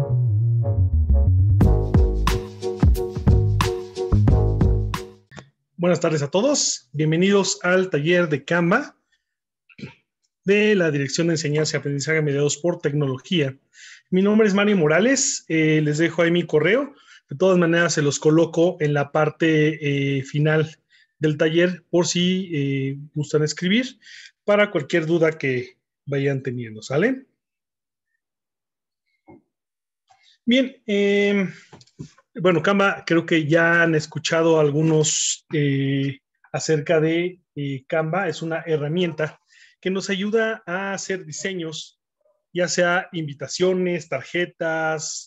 Buenas tardes a todos. Bienvenidos al taller de Canva de la Dirección de Enseñanza y Aprendizaje Mediados por Tecnología. Mi nombre es Mario Morales. Les dejo ahí mi correo. De todas maneras, se los coloco en la parte final del taller por si gustan escribir para cualquier duda que vayan teniendo. ¿Sale? Bien. Bueno, Canva, creo que ya han escuchado algunos acerca de Canva. Es una herramienta que nos ayuda a hacer diseños, ya sea invitaciones, tarjetas,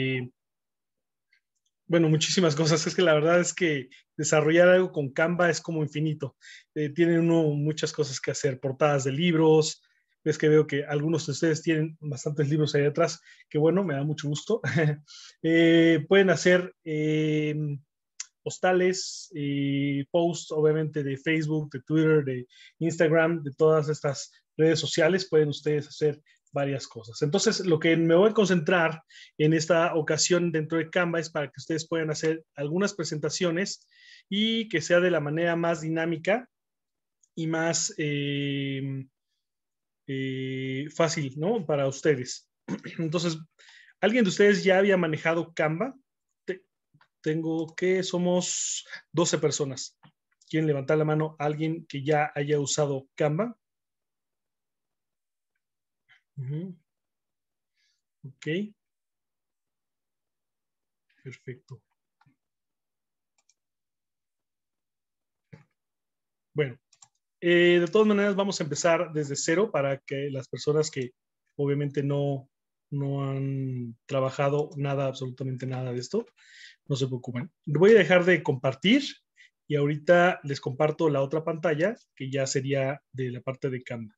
bueno, muchísimas cosas. Es que la verdad es que desarrollar algo con Canva es como infinito. Tiene uno muchas cosas que hacer, portadas de libros. Es que veo que algunos de ustedes tienen bastantes libros ahí atrás, que bueno, me da mucho gusto. Pueden hacer postales, posts, obviamente, de Facebook, de Twitter, de Instagram, de todas estas redes sociales. Pueden ustedes hacer varias cosas. Entonces, lo que me voy a concentrar en esta ocasión dentro de Canva es para que ustedes puedan hacer algunas presentaciones y que sea de la manera más dinámica y más fácil, ¿no? Para ustedes. Entonces, ¿alguien de ustedes ya había manejado Canva? Tengo que somos 12 personas. ¿Quieren levantar la mano a alguien que ya haya usado Canva? Ok. Perfecto. Bueno, de todas maneras vamos a empezar desde cero para que las personas que obviamente no han trabajado nada, absolutamente nada de esto, no se preocupen. Voy a dejar de compartir y ahorita les comparto la otra pantalla que ya sería de la parte de Canva.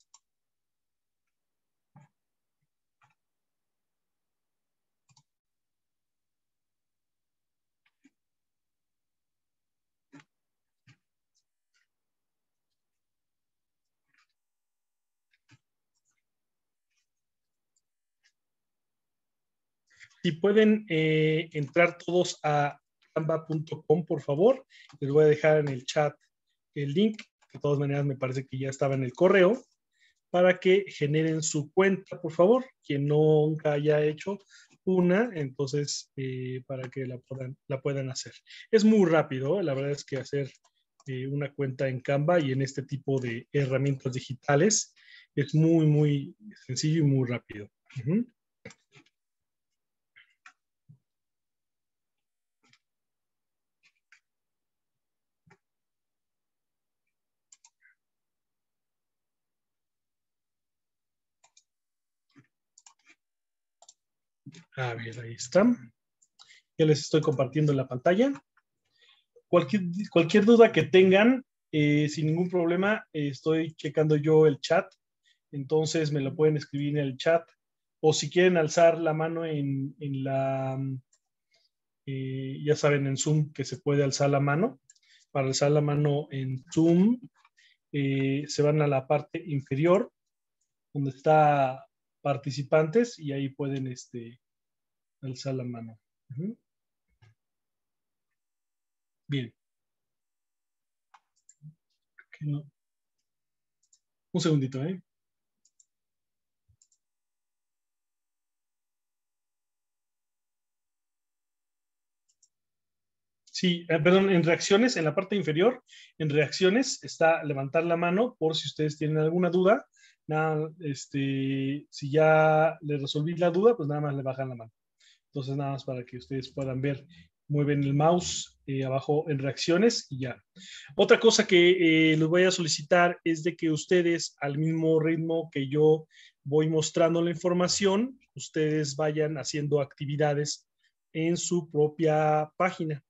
Si pueden entrar todos a canva.com, por favor. Les voy a dejar en el chat el link. De todas maneras, me parece que ya estaba en el correo, para que generen su cuenta, por favor. Quien nunca haya hecho una, entonces, para que la puedan hacer. Es muy rápido, la verdad es que hacer una cuenta en Canva y en este tipo de herramientas digitales es muy, muy sencillo y muy rápido. A ver, ahí está. Ya les estoy compartiendo la pantalla. Cualquier duda que tengan, sin ningún problema, estoy checando yo el chat. Entonces me lo pueden escribir en el chat. O si quieren alzar la mano en la, ya saben, en Zoom que se puede alzar la mano. Para alzar la mano en Zoom, se van a la parte inferior, donde está participantes, y ahí pueden alzar la mano. Bien. No. Un segundito, ¿eh? Sí, perdón, en reacciones, en la parte inferior, en reacciones está levantar la mano por si ustedes tienen alguna duda. Nada, si ya les resolví la duda, pues nada más le bajan la mano. Entonces, nada más para que ustedes puedan ver, mueven el mouse abajo en reacciones y ya. Otra cosa que les voy a solicitar es de que ustedes, al mismo ritmo que yo voy mostrando la información, ustedes vayan haciendo actividades en su propia página.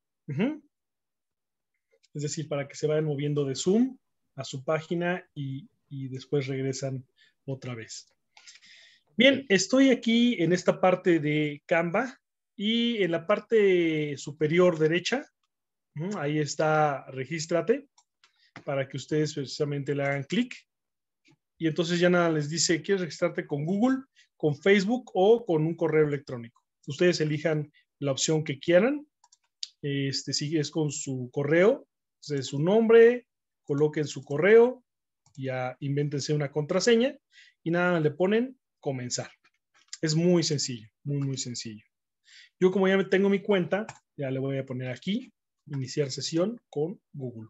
Es decir, para que se vayan moviendo de Zoom a su página y después regresan otra vez. Bien, estoy aquí en esta parte de Canva y en la parte superior derecha, ahí está regístrate, para que ustedes precisamente le hagan clic y entonces ya nada les dice, ¿quieres registrarte con Google, con Facebook o con un correo electrónico? Ustedes elijan la opción que quieran. Si es con su correo, su nombre, coloquen su correo, ya invéntense una contraseña y nada, le ponen comenzar. Es muy sencillo, muy, muy sencillo. Yo como ya tengo mi cuenta, ya le voy a poner aquí, iniciar sesión con Google.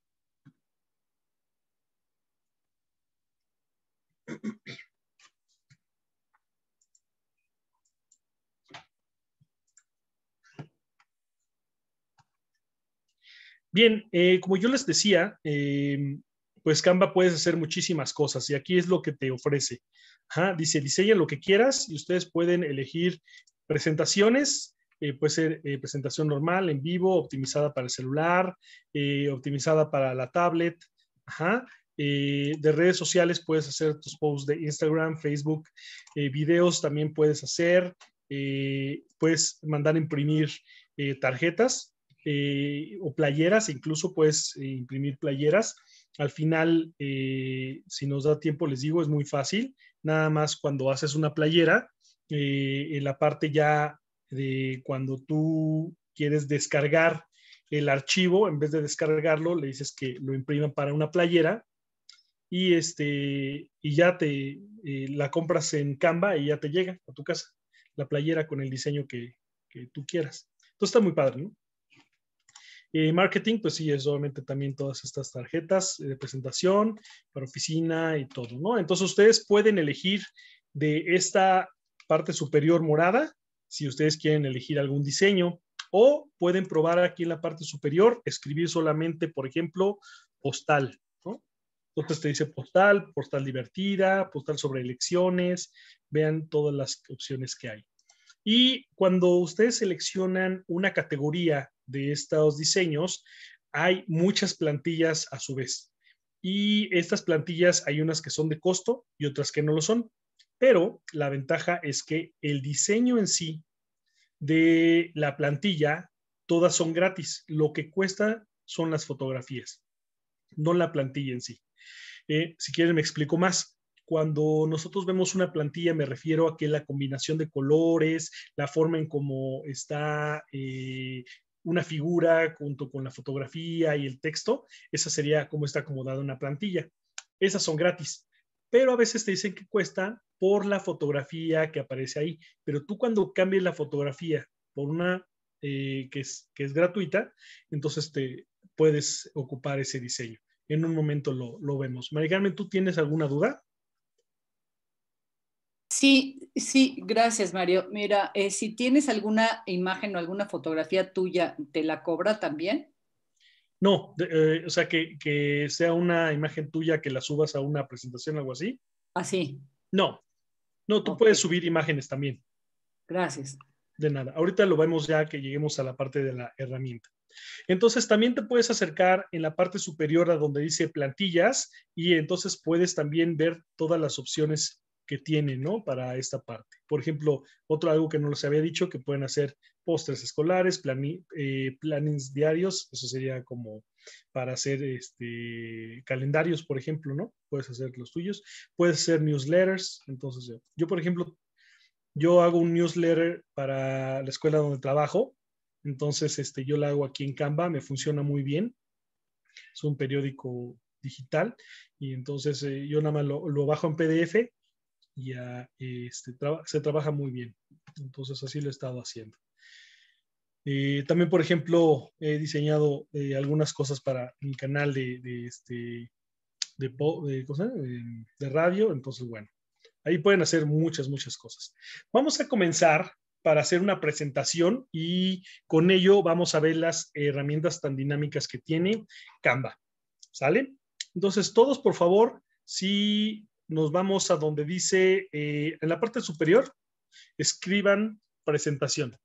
Bien, como yo les decía, pues Canva puedes hacer muchísimas cosas y aquí es lo que te ofrece. Ajá, dice, diseña lo que quieras y ustedes pueden elegir presentaciones, puede ser presentación normal, en vivo, optimizada para el celular, optimizada para la tablet. Ajá. De redes sociales puedes hacer tus posts de Instagram, Facebook, videos también puedes hacer, puedes mandar a imprimir tarjetas o playeras, incluso puedes imprimir playeras. Al final, si nos da tiempo, les digo, es muy fácil. Nada más cuando haces una playera, en la parte ya de cuando tú quieres descargar el archivo, en vez de descargarlo, le dices que lo impriman para una playera y, y ya la compras en Canva y ya te llega a tu casa la playera con el diseño que tú quieras. Entonces está muy padre, ¿no? Marketing, pues sí, es obviamente también todas estas tarjetas de presentación para oficina y todo, ¿no? Entonces ustedes pueden elegir de esta parte superior morada, si ustedes quieren elegir algún diseño, o pueden probar aquí en la parte superior, escribir solamente, por ejemplo, postal, ¿no? Entonces te dice postal, postal divertida, postal sobre elecciones, vean todas las opciones que hay. Y cuando ustedes seleccionan una categoría de estos diseños, hay muchas plantillas a su vez. Y estas plantillas hay unas que son de costo y otras que no lo son. Pero la ventaja es que el diseño en sí de la plantilla, todas son gratis. Lo que cuesta son las fotografías, no la plantilla en sí. Si quieren, me explico más. Cuando nosotros vemos una plantilla, me refiero a que la combinación de colores, la forma en cómo está una figura junto con la fotografía y el texto, esa sería como está acomodada una plantilla. Esas son gratis, pero a veces te dicen que cuesta por la fotografía que aparece ahí. Pero tú cuando cambies la fotografía por una que es gratuita, entonces te puedes ocupar ese diseño. En un momento lo vemos. Mari Carmen, ¿tú tienes alguna duda? Sí, sí, gracias, Mario. Mira, si tienes alguna imagen o alguna fotografía tuya, ¿te la cobra también? No, o sea, que sea una imagen tuya que la subas a una presentación o algo así. Así. No, no, tú Ok, puedes subir imágenes también. gracias. De nada. Ahorita lo vemos ya que lleguemos a la parte de la herramienta. Entonces también te puedes acercar en la parte superior a donde dice plantillas y entonces puedes también ver todas las opciones que tienen, ¿no? Para esta parte. Por ejemplo, algo que no les había dicho, que pueden hacer pósters escolares, plannings diarios, eso sería como para hacer calendarios, por ejemplo, ¿no? Puedes hacer los tuyos. Puedes hacer newsletters. Entonces, yo por ejemplo, yo hago un newsletter para la escuela donde trabajo, entonces yo lo hago aquí en Canva, me funciona muy bien, es un periódico digital y entonces yo nada más lo bajo en PDF y ya se trabaja muy bien, entonces así lo he estado haciendo. También, por ejemplo, he diseñado algunas cosas para mi canal de radio, entonces bueno. Ahí pueden hacer muchas, muchas cosas. Vamos a comenzar para hacer una presentación y con ello vamos a ver las herramientas tan dinámicas que tiene Canva. ¿Sale? Entonces, todos, por favor, si nos vamos a donde dice en la parte superior, escriban presentación.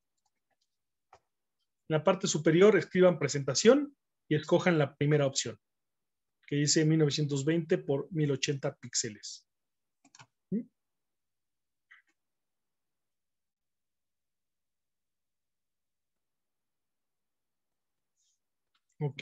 En la parte superior, escriban presentación y escojan la primera opción, que dice 1920 por 1080 píxeles. Ok.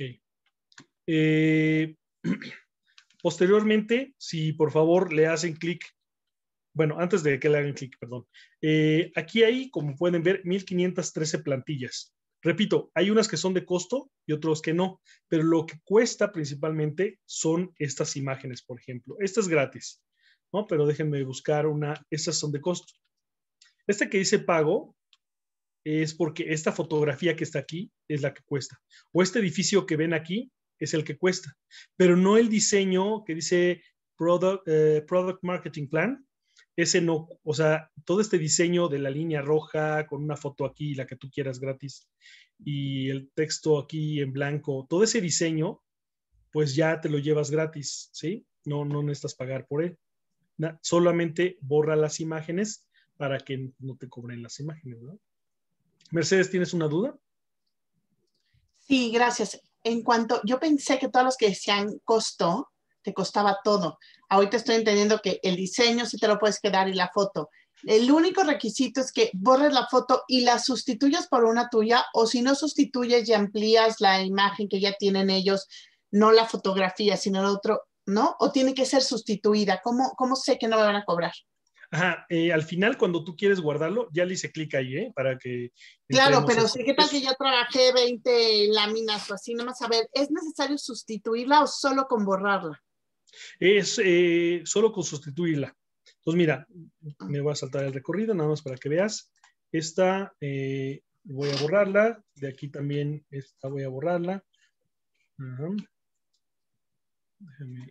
Posteriormente, si por favor le hacen clic bueno, antes de que le hagan clic, perdón. Aquí hay, como pueden ver, 1513 plantillas. Repito, hay unas que son de costo y otros que no, pero lo que cuesta principalmente son estas imágenes, por ejemplo. Esta es gratis, ¿no? Pero déjenme buscar una, estas son de costo. Este que dice pago es porque esta fotografía que está aquí es la que cuesta. O este edificio que ven aquí es el que cuesta, pero no el diseño que dice Product Marketing Plan. Ese no, o sea, todo este diseño de la línea roja con una foto aquí, la que tú quieras gratis, y el texto aquí en blanco, todo ese diseño, pues ya te lo llevas gratis, ¿sí? No necesitas pagar por él. Solamente borra las imágenes para que no te cobren las imágenes, ¿no? Mercedes, ¿tienes una duda? Sí, gracias. En cuanto, yo pensé que todos los que decían costo, te costaba todo. Ahorita estoy entendiendo que el diseño sí te lo puedes quedar y la foto. El único requisito es que borres la foto y la sustituyas por una tuya, o si no sustituyes y amplías la imagen que ya tienen ellos, no la fotografía, sino el otro, ¿no? O tiene que ser sustituida. ¿Cómo sé que no me van a cobrar? Ajá, al final cuando tú quieres guardarlo, ya le hice clic ahí, para que claro, pero sí, ¿qué tal que yo trabajé 20 láminas o así? Nomás a ver, ¿es necesario sustituirla o solo con borrarla? Es solo con sustituirla. Entonces, mira, me voy a saltar el recorrido, nada más para que veas. Esta voy a borrarla, de aquí también esta voy a borrarla. Ajá. Déjame.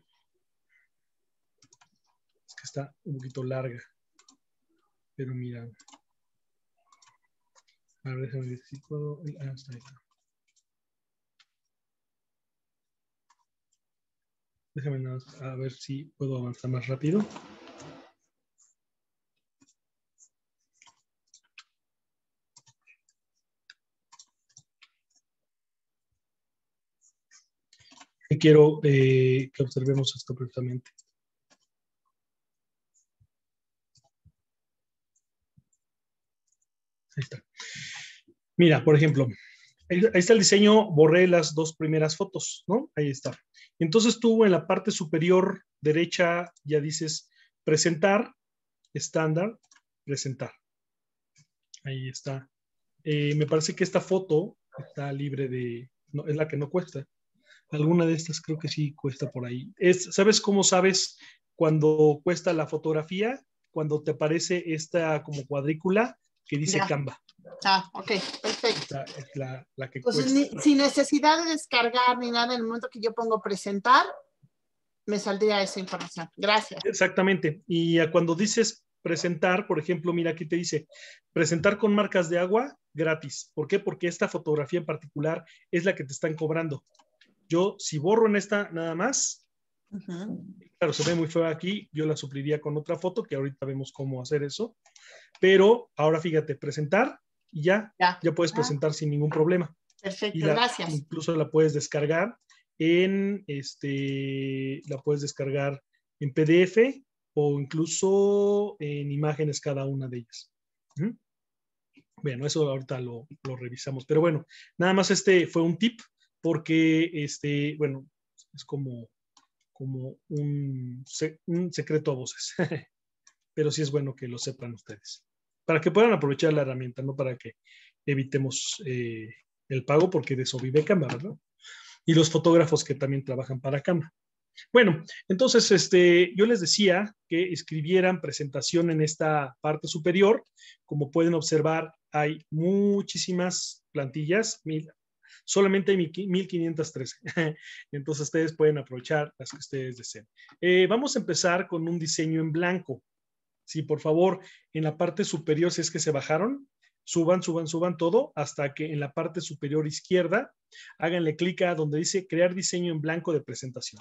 Es que está un poquito larga. Pero mira. A ver, déjame ver si puedo. Está ahí. Déjame nada más, a ver si puedo avanzar más rápido. Y quiero que observemos esto perfectamente. Ahí está. Mira, por ejemplo, ahí está el diseño, borré las dos primeras fotos, ¿no? Ahí está. Entonces tú en la parte superior derecha ya dices presentar, estándar, presentar. Ahí está. Me parece que esta foto está libre de, no, es la que no cuesta. Alguna de estas creo que sí cuesta por ahí. ¿Sabes cómo sabes cuando cuesta la fotografía? Cuando te aparece esta como cuadrícula que dice ya. Canva. Ah, ok, perfecto. Esta es la que Entonces, cuesta. sin necesidad de descargar ni nada, en el momento que yo pongo presentar, me saldría esa información. Gracias. Exactamente. Y cuando dices presentar, por ejemplo, mira aquí te dice presentar con marcas de agua gratis. ¿Por qué? Porque esta fotografía en particular es la que te están cobrando. Yo, si borro en esta nada más, claro, se ve muy feo aquí, yo la supliría con otra foto, que ahorita vemos cómo hacer eso. Pero ahora fíjate, presentar y ya puedes presentar sin ningún problema. Perfecto, Y gracias. incluso la puedes descargar en la puedes descargar en PDF o incluso en imágenes cada una de ellas. Bueno, eso ahorita lo revisamos. Pero bueno, nada más fue un tip porque bueno, es como un secreto a voces. Pero sí es bueno que lo sepan ustedes. Para que puedan aprovechar la herramienta, no para que evitemos el pago, porque de eso vive Canva, ¿verdad? Y los fotógrafos que también trabajan para Canva. Bueno, entonces yo les decía que escribieran presentación en esta parte superior. Como pueden observar, hay muchísimas plantillas, solamente hay 1513. Entonces ustedes pueden aprovechar las que ustedes deseen. Vamos a empezar con un diseño en blanco. Sí, por favor, en la parte superior, si es que se bajaron, suban todo hasta que en la parte superior izquierda háganle clic a donde dice crear diseño en blanco de presentación.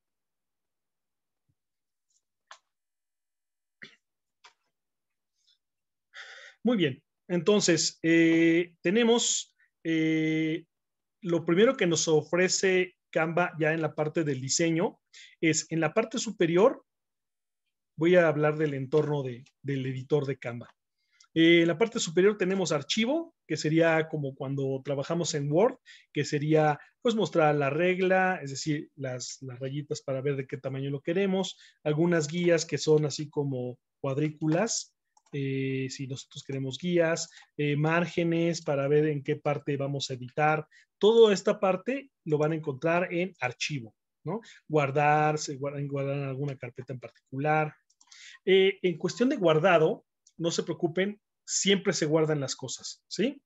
Muy bien, entonces tenemos lo primero que nos ofrece Canva ya en la parte del diseño es en la parte superior. Voy a hablar del entorno del editor de Canva. En la parte superior tenemos archivo, que sería como cuando trabajamos en Word, que sería pues mostrar la regla, es decir, las rayitas para ver de qué tamaño lo queremos, algunas guías que son así como cuadrículas, si nosotros queremos guías, márgenes para ver en qué parte vamos a editar. Toda esta parte lo van a encontrar en archivo, ¿no? Guardar en alguna carpeta en particular. En cuestión de guardado, no se preocupen, siempre se guardan las cosas, ¿sí?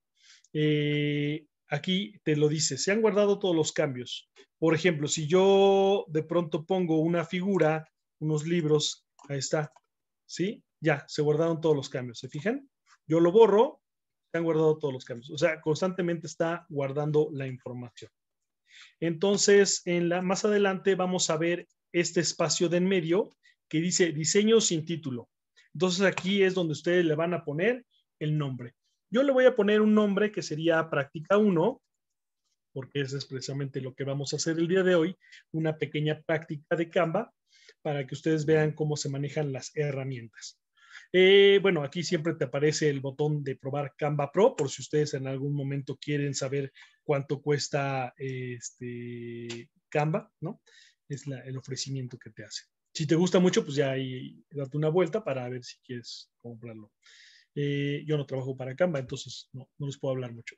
Aquí te lo dice, se han guardado todos los cambios. Por ejemplo, si yo de pronto pongo una figura, unos libros, ahí está, ¿sí? Ya, se guardaron todos los cambios, ¿se fijan? Yo lo borro, se han guardado todos los cambios. O sea, constantemente está guardando la información. Entonces, más adelante vamos a ver este espacio de en medio que dice diseño sin título. Entonces, aquí es donde ustedes le van a poner el nombre. Yo le voy a poner un nombre que sería práctica 1, porque eso es precisamente lo que vamos a hacer el día de hoy, una pequeña práctica de Canva para que ustedes vean cómo se manejan las herramientas. Bueno, aquí siempre te aparece el botón de probar Canva Pro, por si ustedes en algún momento quieren saber cuánto cuesta Canva, ¿no? Es el ofrecimiento que te hace. Si te gusta mucho, pues ya ahí date una vuelta para ver si quieres comprarlo. Yo no trabajo para Canva, entonces no les puedo hablar mucho.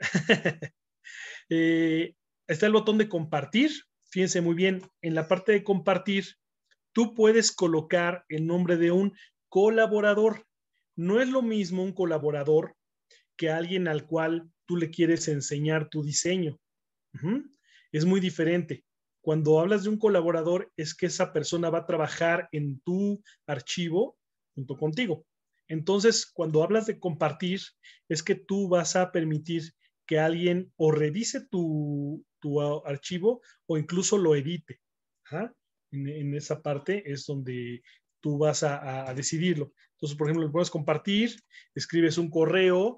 Está el botón de compartir. Fíjense muy bien, en la parte de compartir, tú puedes colocar el nombre de un colaborador. No es lo mismo un colaborador que alguien al cual tú le quieres enseñar tu diseño. Es muy diferente. Cuando hablas de un colaborador, es que esa persona va a trabajar en tu archivo junto contigo. Entonces, cuando hablas de compartir, es que tú vas a permitir que alguien o revise tu archivo o incluso lo edite. En esa parte es donde tú vas a decidirlo. Entonces, por ejemplo, lo puedes compartir, escribes un correo,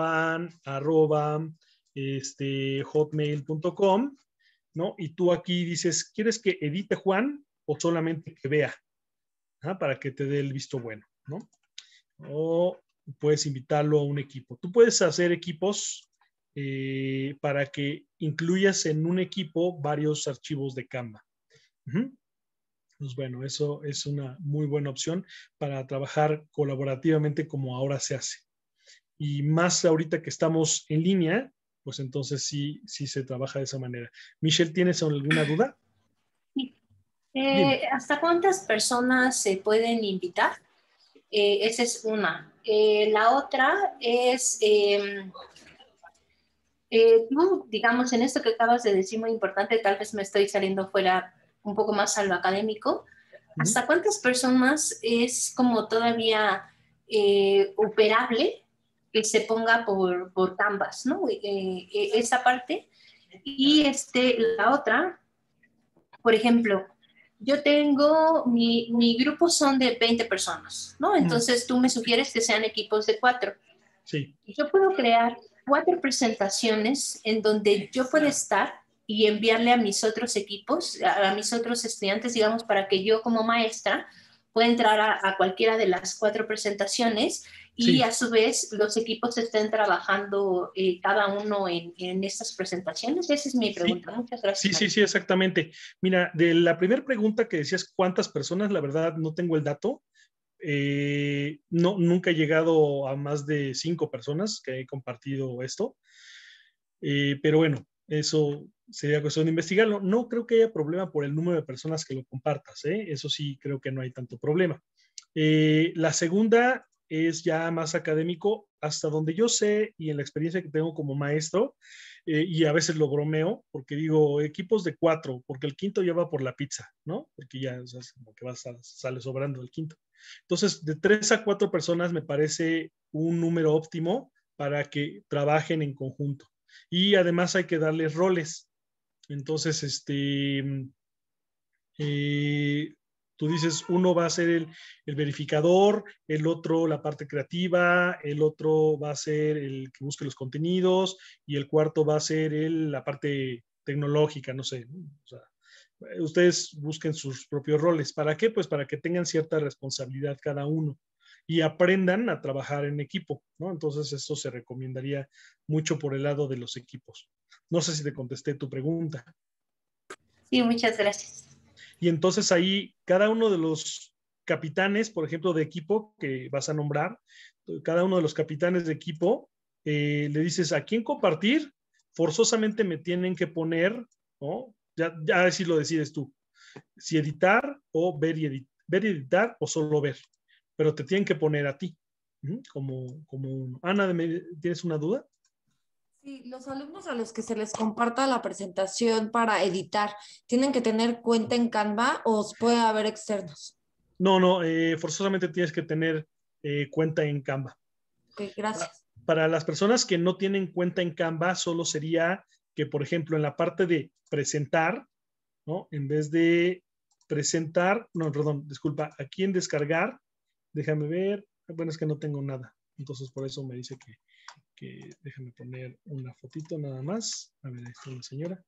juan@hotmail.com, ¿no? Y tú aquí dices, ¿quieres que edite Juan o solamente que vea? Para que te dé el visto bueno, ¿no? O puedes invitarlo a un equipo. Tú puedes hacer equipos para que incluyas en un equipo varios archivos de Canva. Pues bueno, eso es una muy buena opción para trabajar colaborativamente como ahora se hace. Y más ahorita que estamos en línea, pues entonces sí se trabaja de esa manera. Michelle, ¿tienes alguna duda? Sí. ¿Hasta cuántas personas se pueden invitar? Esa es una. La otra es, tú, digamos, en esto que acabas de decir muy importante, tal vez me estoy saliendo fuera un poco más a lo académico. ¿Hasta cuántas personas es como todavía operable que se ponga por Canvas, ¿no? Esa parte. Y la otra, por ejemplo, yo tengo, mi grupo son de 20 personas, ¿no? Entonces tú me sugieres que sean equipos de 4. Sí. Yo puedo crear 4 presentaciones en donde yo pueda estar y enviarle a mis otros equipos, a mis otros estudiantes, digamos, para que yo como maestra pueda entrar a cualquiera de las 4 presentaciones y a su vez los equipos estén trabajando cada uno en estas presentaciones. Esa es mi pregunta. Muchas gracias. Sí, exactamente. Mira, de la primera pregunta que decías, ¿cuántas personas? La verdad no tengo el dato. Nunca he llegado a más de 5 personas que he compartido esto. Pero bueno, eso sería cuestión de investigarlo. No creo que haya problema por el número de personas que lo compartas. Eso sí, creo que no hay tanto problema. La segunda es ya más académico, hasta donde yo sé y en la experiencia que tengo como maestro, y a veces lo bromeo, porque digo equipos de 4, porque el quinto ya va por la pizza, ¿no? Porque ya, o sea, como que sale sobrando el quinto. Entonces, de 3 a 4 personas me parece un número óptimo para que trabajen en conjunto. Y además hay que darles roles. Entonces, tú dices, uno va a ser el verificador, el otro la parte creativa, el otro va a ser el que busque los contenidos y el cuarto va a ser la parte tecnológica, no sé. O sea, ustedes busquen sus propios roles. ¿Para qué? Pues para que tengan cierta responsabilidad cada uno y aprendan a trabajar en equipo, ¿no? Entonces eso se recomendaría mucho por el lado de los equipos. No sé si te contesté tu pregunta. Sí, muchas gracias. Y entonces ahí cada uno de los capitanes, por ejemplo, de equipo que vas a nombrar. Cada uno de los capitanes de equipo, le dices a quién compartir, forzosamente me tienen que poner, ¿no? Ya si lo decides tú, si editar o ver y editar o solo ver, pero te tienen que poner a ti, como uno. Ana, ¿tienes una duda? Sí, los alumnos a los que se les comparta la presentación para editar, ¿tienen que tener cuenta en Canva o puede haber externos? No, forzosamente tienes que tener cuenta en Canva. Ok, gracias. Para las personas que no tienen cuenta en Canva, solo sería que, por ejemplo, en la parte de presentar, ¿no? En vez de presentar, no, perdón, disculpa, aquí en descargar, déjame ver, bueno, es que no tengo nada, entonces por eso me dice que déjame poner una fotito nada más. A ver, ahí está la señora.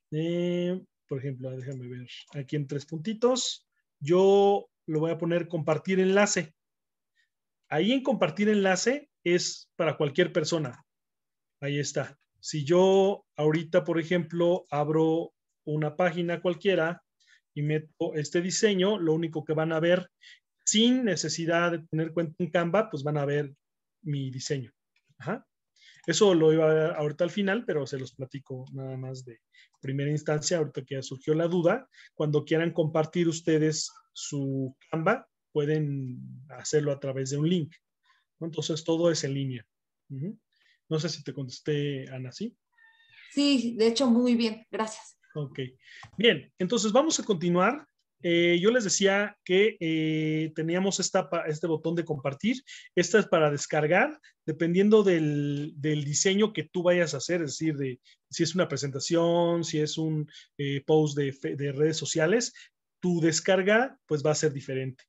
Por ejemplo, déjame ver, aquí en 3 puntitos, yo lo voy a poner compartir enlace. Ahí en compartir enlace es para cualquier persona. Ahí está. Si yo ahorita, por ejemplo, abro una página cualquiera y meto este diseño, lo único que van a ver, sin necesidad de tener cuenta en Canva, pues van a ver mi diseño. Ajá. Eso lo iba a ver ahorita al final, pero se los platico nada más de primera instancia, ahorita que ya surgió la duda. Cuando quieran compartir ustedes su Canva, pueden hacerlo a través de un link, ¿no? Entonces, todo es en línea. No sé si te contesté, Ana, ¿sí? Sí, de hecho, muy bien, gracias. Ok. Bien, entonces vamos a continuar. Yo les decía que teníamos este botón de compartir. Esta es para descargar, dependiendo del diseño que tú vayas a hacer, es decir, de si es una presentación, si es un post de redes sociales, tu descarga pues va a ser diferente.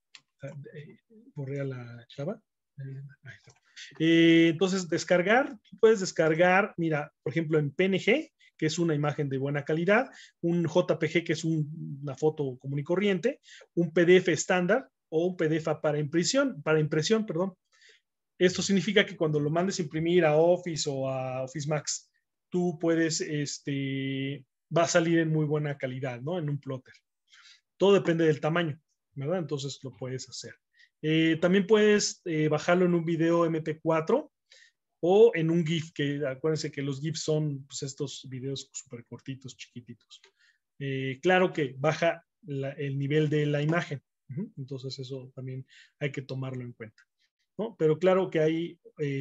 Borré a la chava. Ahí está. Entonces, descargar, puedes descargar, mira, por ejemplo, en PNG, que es una imagen de buena calidad, un JPG, que es una foto común y corriente, un PDF estándar o un PDF para impresión, perdón. Esto significa que cuando lo mandes a imprimir a Office o a Office Max, tú puedes, va a salir en muy buena calidad, ¿no? En un plotter. Todo depende del tamaño, ¿verdad? Entonces lo puedes hacer. También puedes bajarlo en un video MP4 o en un GIF, que acuérdense que los GIFs son pues, estos videos súper cortitos, chiquititos. Claro que baja el nivel de la imagen, entonces eso también hay que tomarlo en cuenta, ¿no? Pero claro que hay,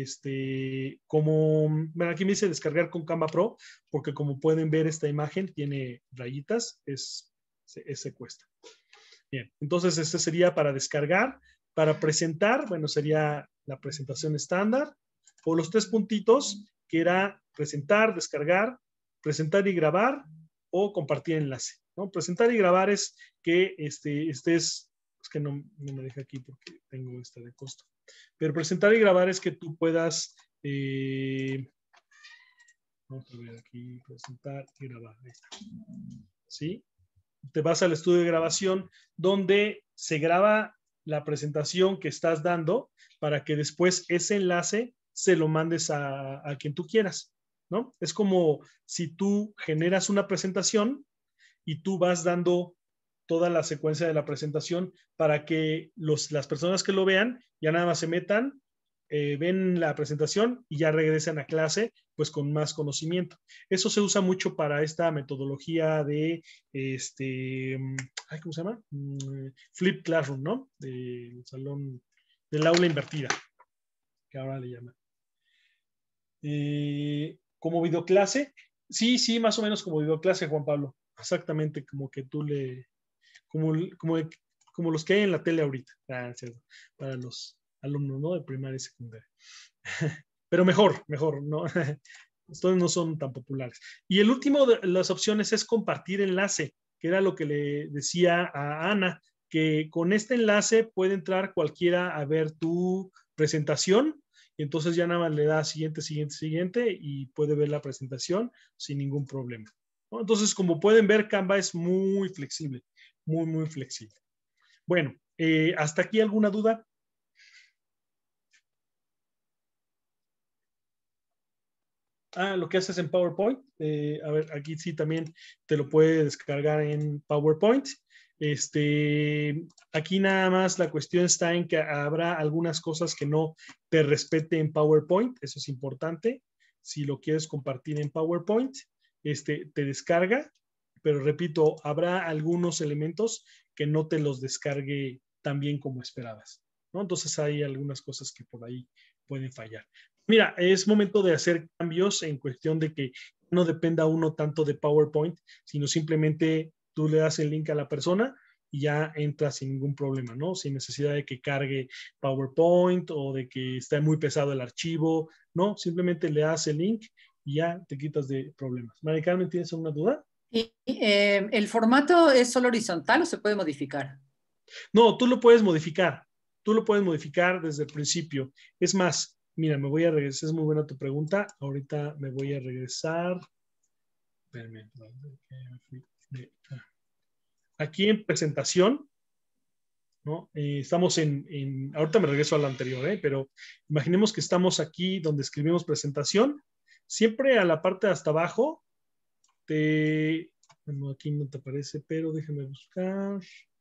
bueno, aquí me dice descargar con Canva Pro, porque como pueden ver esta imagen tiene rayitas, ese cuesta. Bien, entonces este sería para descargar. Para presentar, bueno, sería la presentación estándar, o los 3 puntitos, que era presentar, descargar, presentar y grabar, o compartir enlace, ¿no? Presentar y grabar es que es que no me deja aquí porque tengo esta de costo, pero presentar y grabar es que tú puedas, vamos a ver aquí, presentar y grabar, ahí está, ¿sí? Te vas al estudio de grabación donde se graba la presentación que estás dando para que después ese enlace se lo mandes a quien tú quieras, ¿no? Es como si tú generas una presentación y tú vas dando toda la secuencia de la presentación para que las personas que lo vean ya nada más se metan, ven la presentación y ya regresan a clase pues con más conocimiento. Eso se usa mucho para esta metodología de ¿cómo se llama? Flip Classroom, ¿no? Del salón, del aula invertida, que ahora le llaman. Como videoclase, sí, más o menos como videoclase, Juan Pablo. Exactamente, como que tú como los que hay en la tele ahorita, para los alumnos, ¿no? De primaria y secundaria. Pero mejor, ¿no? Estos no son tan populares. Y el último de las opciones es compartir enlace, que era lo que le decía a Ana, que con este enlace puede entrar cualquiera a ver tu presentación y entonces ya nada más le da siguiente y puede ver la presentación sin ningún problema, ¿no? Entonces, como pueden ver, Canva es muy flexible, muy flexible. Bueno, ¿hasta aquí alguna duda? Lo que haces en PowerPoint, a ver, aquí sí también te lo puede descargar en PowerPoint. Aquí nada más la cuestión está en que habrá algunas cosas que no te respete en PowerPoint, eso es importante. Si lo quieres compartir en PowerPoint, te descarga, pero repito, habrá algunos elementos que no te los descargue tan bien como esperabas, ¿no? Entonces hay algunas cosas que por ahí pueden fallar. Mira, es momento de hacer cambios en cuestión de que no dependa uno tanto de PowerPoint, sino simplemente tú le das el link a la persona y ya entra sin ningún problema, ¿no? Sin necesidad de que cargue PowerPoint o de que esté muy pesado el archivo, ¿no? Simplemente le das el link y ya te quitas de problemas. María Carmen, ¿tienes alguna duda? ¿El formato es solo horizontal o se puede modificar? No, tú lo puedes modificar. Tú lo puedes modificar desde el principio. Es más, mira, me voy a regresar. Es muy buena tu pregunta. Ahorita me voy a regresar. Espérame. Aquí en presentación, ¿no? Estamos ahorita me regreso a la anterior, pero imaginemos que estamos aquí donde escribimos presentación. Siempre a la parte de hasta abajo, bueno, aquí no te aparece, pero déjame buscar.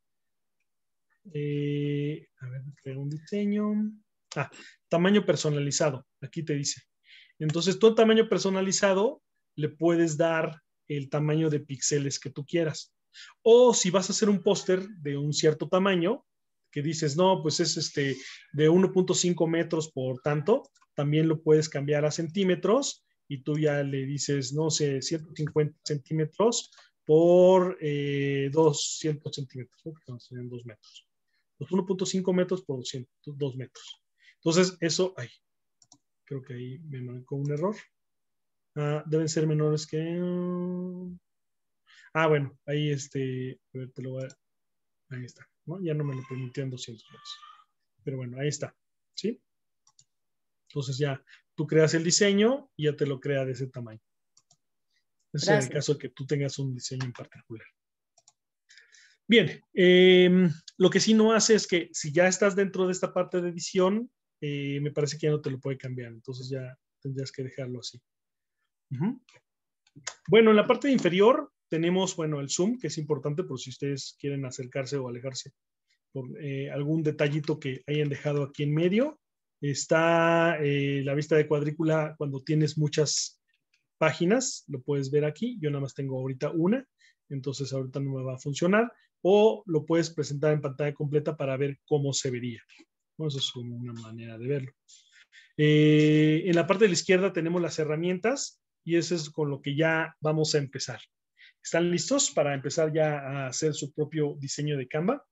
A ver, creo un diseño. Tamaño personalizado, aquí te dice. Entonces, tú en tamaño personalizado le puedes dar el tamaño de píxeles que tú quieras. O si vas a hacer un póster de un cierto tamaño, que dices, no, pues es de 1.5 metros por tanto, también lo puedes cambiar a centímetros y tú ya le dices, no sé, 150 centímetros por 200 centímetros, ¿no? Que serían 2 metros. 1.5 metros por 2 metros. Entonces, eso, creo que ahí me marcó un error. Deben ser menores que... bueno, ahí a ver, te lo voy a... Ahí está, ¿no? Ya no me lo permitió en 200 metros. Pero bueno, ahí está, ¿sí? Entonces ya tú creas el diseño y ya te lo crea de ese tamaño. Eso es en el caso de que tú tengas un diseño en particular. Bien, lo que sí no hace es que si ya estás dentro de esta parte de edición, me parece que ya no te lo puede cambiar. Entonces ya tendrías que dejarlo así. Bueno, en la parte inferior tenemos, bueno, el zoom, que es importante por si ustedes quieren acercarse o alejarse por algún detallito que hayan dejado aquí en medio. Está la vista de cuadrícula cuando tienes muchas páginas, lo puedes ver aquí. Yo nada más tengo ahorita una, entonces ahorita no me va a funcionar. O lo puedes presentar en pantalla completa para ver cómo se vería. Bueno, eso es una manera de verlo. En la parte de la izquierda tenemos las herramientas y eso es con lo que ya vamos a empezar. ¿Están listos para empezar ya a hacer su propio diseño de Canva?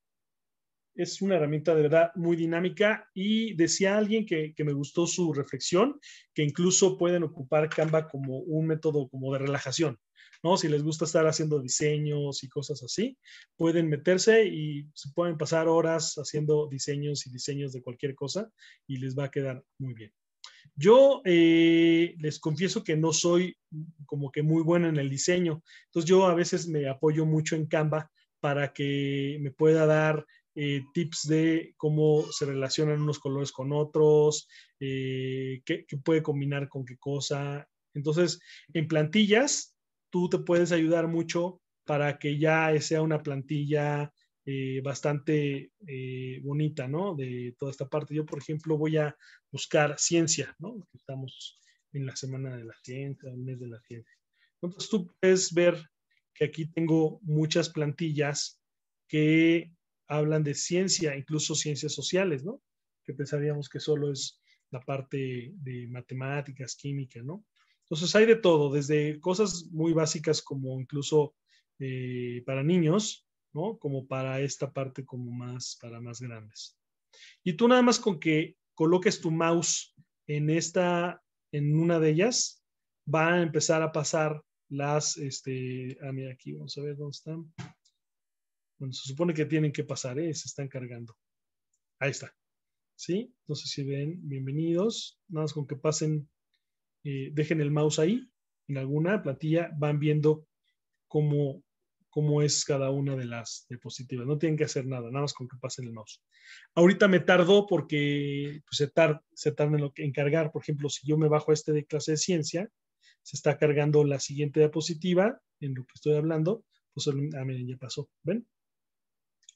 Es una herramienta de verdad muy dinámica y decía alguien que me gustó su reflexión, que incluso pueden ocupar Canva como un método como de relajación, ¿no? Si les gusta estar haciendo diseños y cosas así, pueden meterse y se pueden pasar horas haciendo diseños y diseños de cualquier cosa y les va a quedar muy bien. Yo les confieso que no soy como que muy bueno en el diseño, entonces yo a veces me apoyo mucho en Canva para que me pueda dar tips de cómo se relacionan unos colores con otros, qué puede combinar con qué cosa. Entonces, en plantillas, tú te puedes ayudar mucho para que ya sea una plantilla bastante bonita, ¿no? De toda esta parte. Yo, por ejemplo, voy a buscar ciencia, ¿no? Estamos en la semana de la ciencia, el mes de la ciencia. Entonces, tú puedes ver que aquí tengo muchas plantillas que hablan de ciencia, incluso ciencias sociales, ¿no? Que pensaríamos que solo es la parte de matemáticas, química, ¿no? Entonces hay de todo, desde cosas muy básicas como incluso para niños, ¿no? Como para esta parte como más, para más grandes. Y tú nada más con que coloques tu mouse en una de ellas, van a empezar a pasar las, mira aquí, vamos a ver dónde están. Bueno, se supone que tienen que pasar, se están cargando. Ahí está. ¿Sí? Entonces, si ven, bienvenidos. Nada más con que pasen, dejen el mouse ahí, en alguna plantilla, van viendo cómo es cada una de las diapositivas. No tienen que hacer nada más con que pasen el mouse. Ahorita me tardó porque pues, se tarda en cargar. Por ejemplo, si yo me bajo de clase de ciencia, se está cargando la siguiente diapositiva en lo que estoy hablando. Pues, miren, ya pasó. ¿Ven?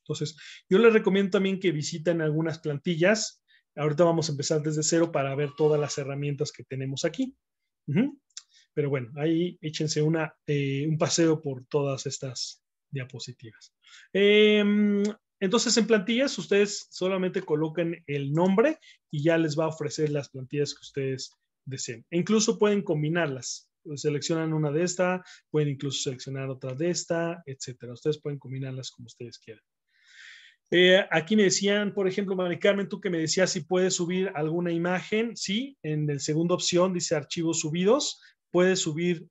Entonces, yo les recomiendo también que visiten algunas plantillas. Ahorita vamos a empezar desde cero para ver todas las herramientas que tenemos aquí. Pero bueno, ahí échense un paseo por todas estas diapositivas. Entonces, en plantillas, ustedes solamente coloquen el nombre y ya les va a ofrecer las plantillas que ustedes deseen. E incluso pueden combinarlas. Seleccionan una de esta, pueden incluso seleccionar otra de esta, etcétera. Ustedes pueden combinarlas como ustedes quieran. Aquí me decían, por ejemplo, Mari Carmen, tú que me decías si puedes subir alguna imagen. Sí, en la segunda opción dice archivos subidos. Puedes subir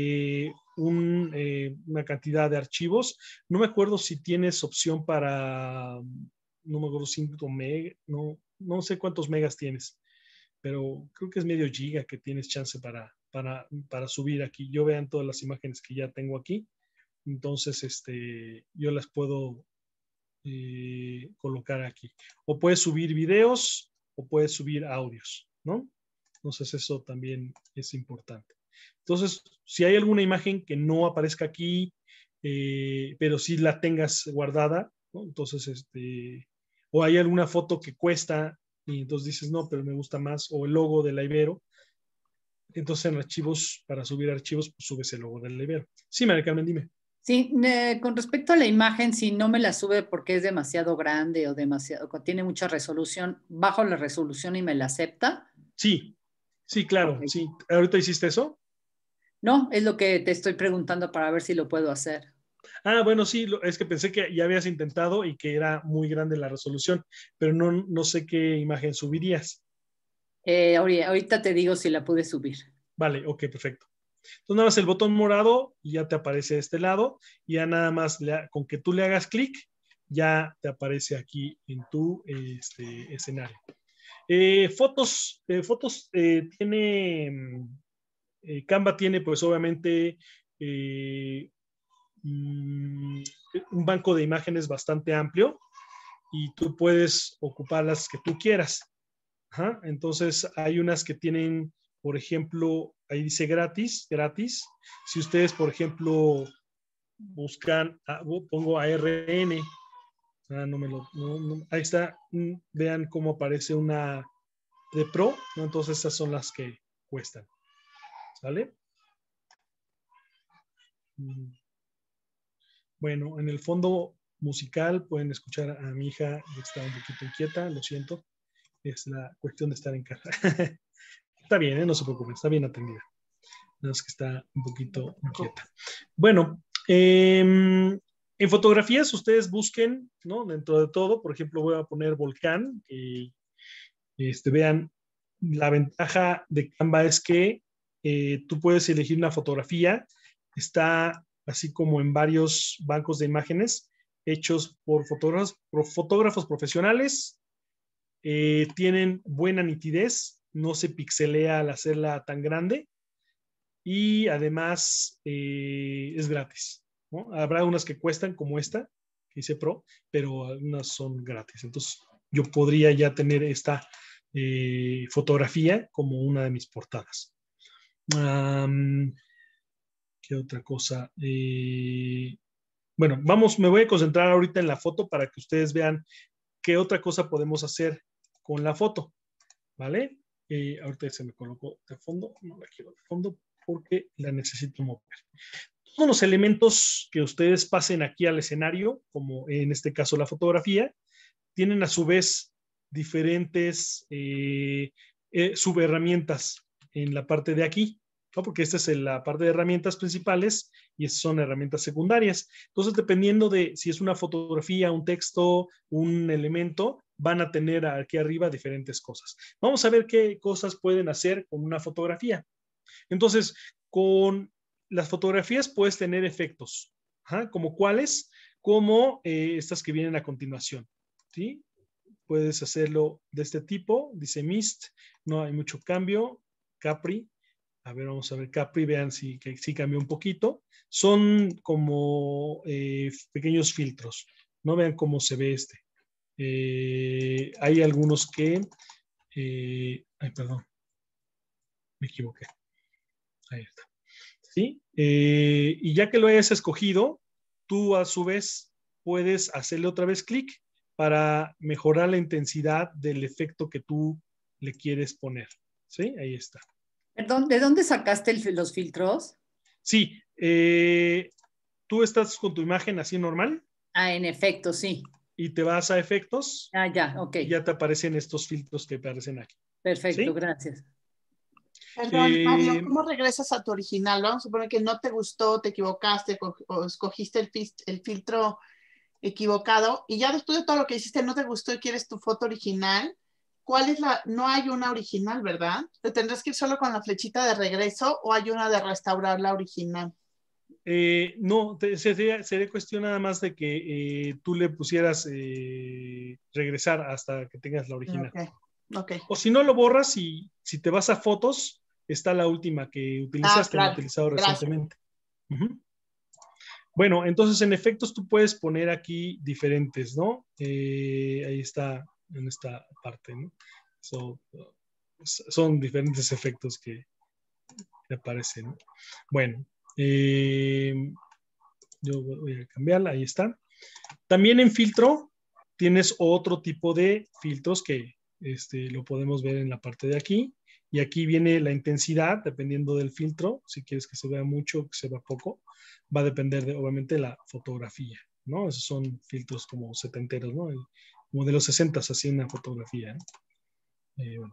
una cantidad de archivos. No me acuerdo si tienes opción para, no me acuerdo, 5 megas, no sé cuántos megas tienes, pero creo que es medio giga que tienes chance para subir aquí. Yo vean todas las imágenes que ya tengo aquí. Entonces, yo las puedo colocar aquí. O puedes subir videos o puedes subir audios, ¿no? Entonces eso también es importante. Entonces, si hay alguna imagen que no aparezca aquí, pero sí la tengas guardada, ¿no? Entonces, o hay alguna foto que cuesta y entonces dices, no, pero me gusta más, o el logo de la Ibero. Entonces en archivos, para subir archivos, pues subes el logo del Ibero. Sí, María Carmen, dime. Sí, con respecto a la imagen, si no me la sube porque es demasiado grande o tiene mucha resolución, bajo la resolución y me la acepta. Sí, sí, claro, Okay. sí. ¿Ahorita hiciste eso? No, es lo que te estoy preguntando para ver si lo puedo hacer. Bueno, sí, es que pensé que ya habías intentado y que era muy grande la resolución, pero no sé qué imagen subirías. Ahorita te digo si la pude subir. Vale, ok, perfecto. Entonces nada más el botón morado y ya te aparece de este lado y ya nada más con que tú le hagas clic ya te aparece aquí en tu escenario. Fotos tiene, Canva tiene pues obviamente un banco de imágenes bastante amplio y tú puedes ocupar las que tú quieras. Ajá. Entonces hay unas que tienen, por ejemplo, ahí dice gratis. Si ustedes, por ejemplo, buscan, pongo ARN, ahí está, vean cómo aparece una de Pro, ¿no? Entonces esas son las que cuestan, ¿sale? Bueno, en el fondo musical pueden escuchar a mi hija que está un poquito inquieta, lo siento, es la cuestión de estar en casa. Está bien, no se preocupen, está bien atendida. Nada más que está un poquito inquieta. Bueno, en fotografías ustedes busquen, ¿no? Dentro de todo, por ejemplo, voy a poner volcán. Vean, la ventaja de Canva es que tú puedes elegir una fotografía. Está así como en varios bancos de imágenes hechos por fotógrafos profesionales. Tienen buena nitidez, no se pixelea al hacerla tan grande y además es gratis, ¿no? Habrá unas que cuestan como esta, que dice Pro, pero algunas son gratis. Entonces yo podría ya tener esta fotografía como una de mis portadas. ¿Qué otra cosa? Bueno, me voy a concentrar ahorita en la foto para que ustedes vean qué otra cosa podemos hacer con la foto, ¿vale? Ahorita se me colocó de fondo, no la quiero de fondo porque la necesito mover. Todos los elementos que ustedes pasen aquí al escenario, como en este caso la fotografía, tienen a su vez diferentes subherramientas en la parte de aquí, ¿no? Porque esta es la parte de herramientas principales y estas son herramientas secundarias. Entonces, dependiendo de si es una fotografía, un texto, un elemento, van a tener aquí arriba diferentes cosas. Vamos a ver qué cosas pueden hacer con una fotografía. Entonces, con las fotografías puedes tener efectos. ¿Ajá? ¿Como cuáles? Como estas que vienen a continuación. ¿Sí? Puedes hacerlo de este tipo. Dice Mist. No hay mucho cambio. Capri. A ver, vamos a ver Capri. Vean si cambió un poquito. Son como pequeños filtros. No vean cómo se ve este. Hay algunos que... ay, perdón. Me equivoqué. Ahí está. ¿Sí? Y ya que lo hayas escogido, tú a su vez puedes hacerle otra vez clic para mejorar la intensidad del efecto que tú le quieres poner. ¿Sí? Ahí está. Perdón, ¿de dónde sacaste los filtros? Sí, tú estás con tu imagen así normal. Ah, en efecto, sí. Y te vas a efectos. Ah, ya, ok. Y ya te aparecen estos filtros que aparecen aquí. Perfecto, ¿Sí? gracias. Perdón, Mario, ¿cómo regresas a tu original? Vamos a suponer que no te gustó, te equivocaste o escogiste el filtro equivocado y ya después de todo lo que hiciste no te gustó y quieres tu foto original. ¿Cuál es la? No hay una original, ¿verdad? ¿Te tendrás que ir solo con la flechita de regreso o hay una de restaurar la original? No, sería cuestión nada más de que tú le pusieras regresar hasta que tengas la original. Okay. O si no lo borras y si te vas a fotos, está la última que utilizaste, claro. la utilizado recientemente. Bueno, entonces en efectos tú puedes poner aquí diferentes, ¿no? Ahí está en esta parte, ¿no? Son diferentes efectos que aparecen, ¿no? Bueno, yo voy a cambiarla, ahí está. También en filtro tienes otro tipo de filtros que lo podemos ver en la parte de aquí. Y aquí viene la intensidad, dependiendo del filtro. Si quieres que se vea mucho o que se vea poco, va a depender obviamente de la fotografía, ¿no? Esos son filtros como setenteros, ¿no? Como de los 60, así una fotografía, ¿no?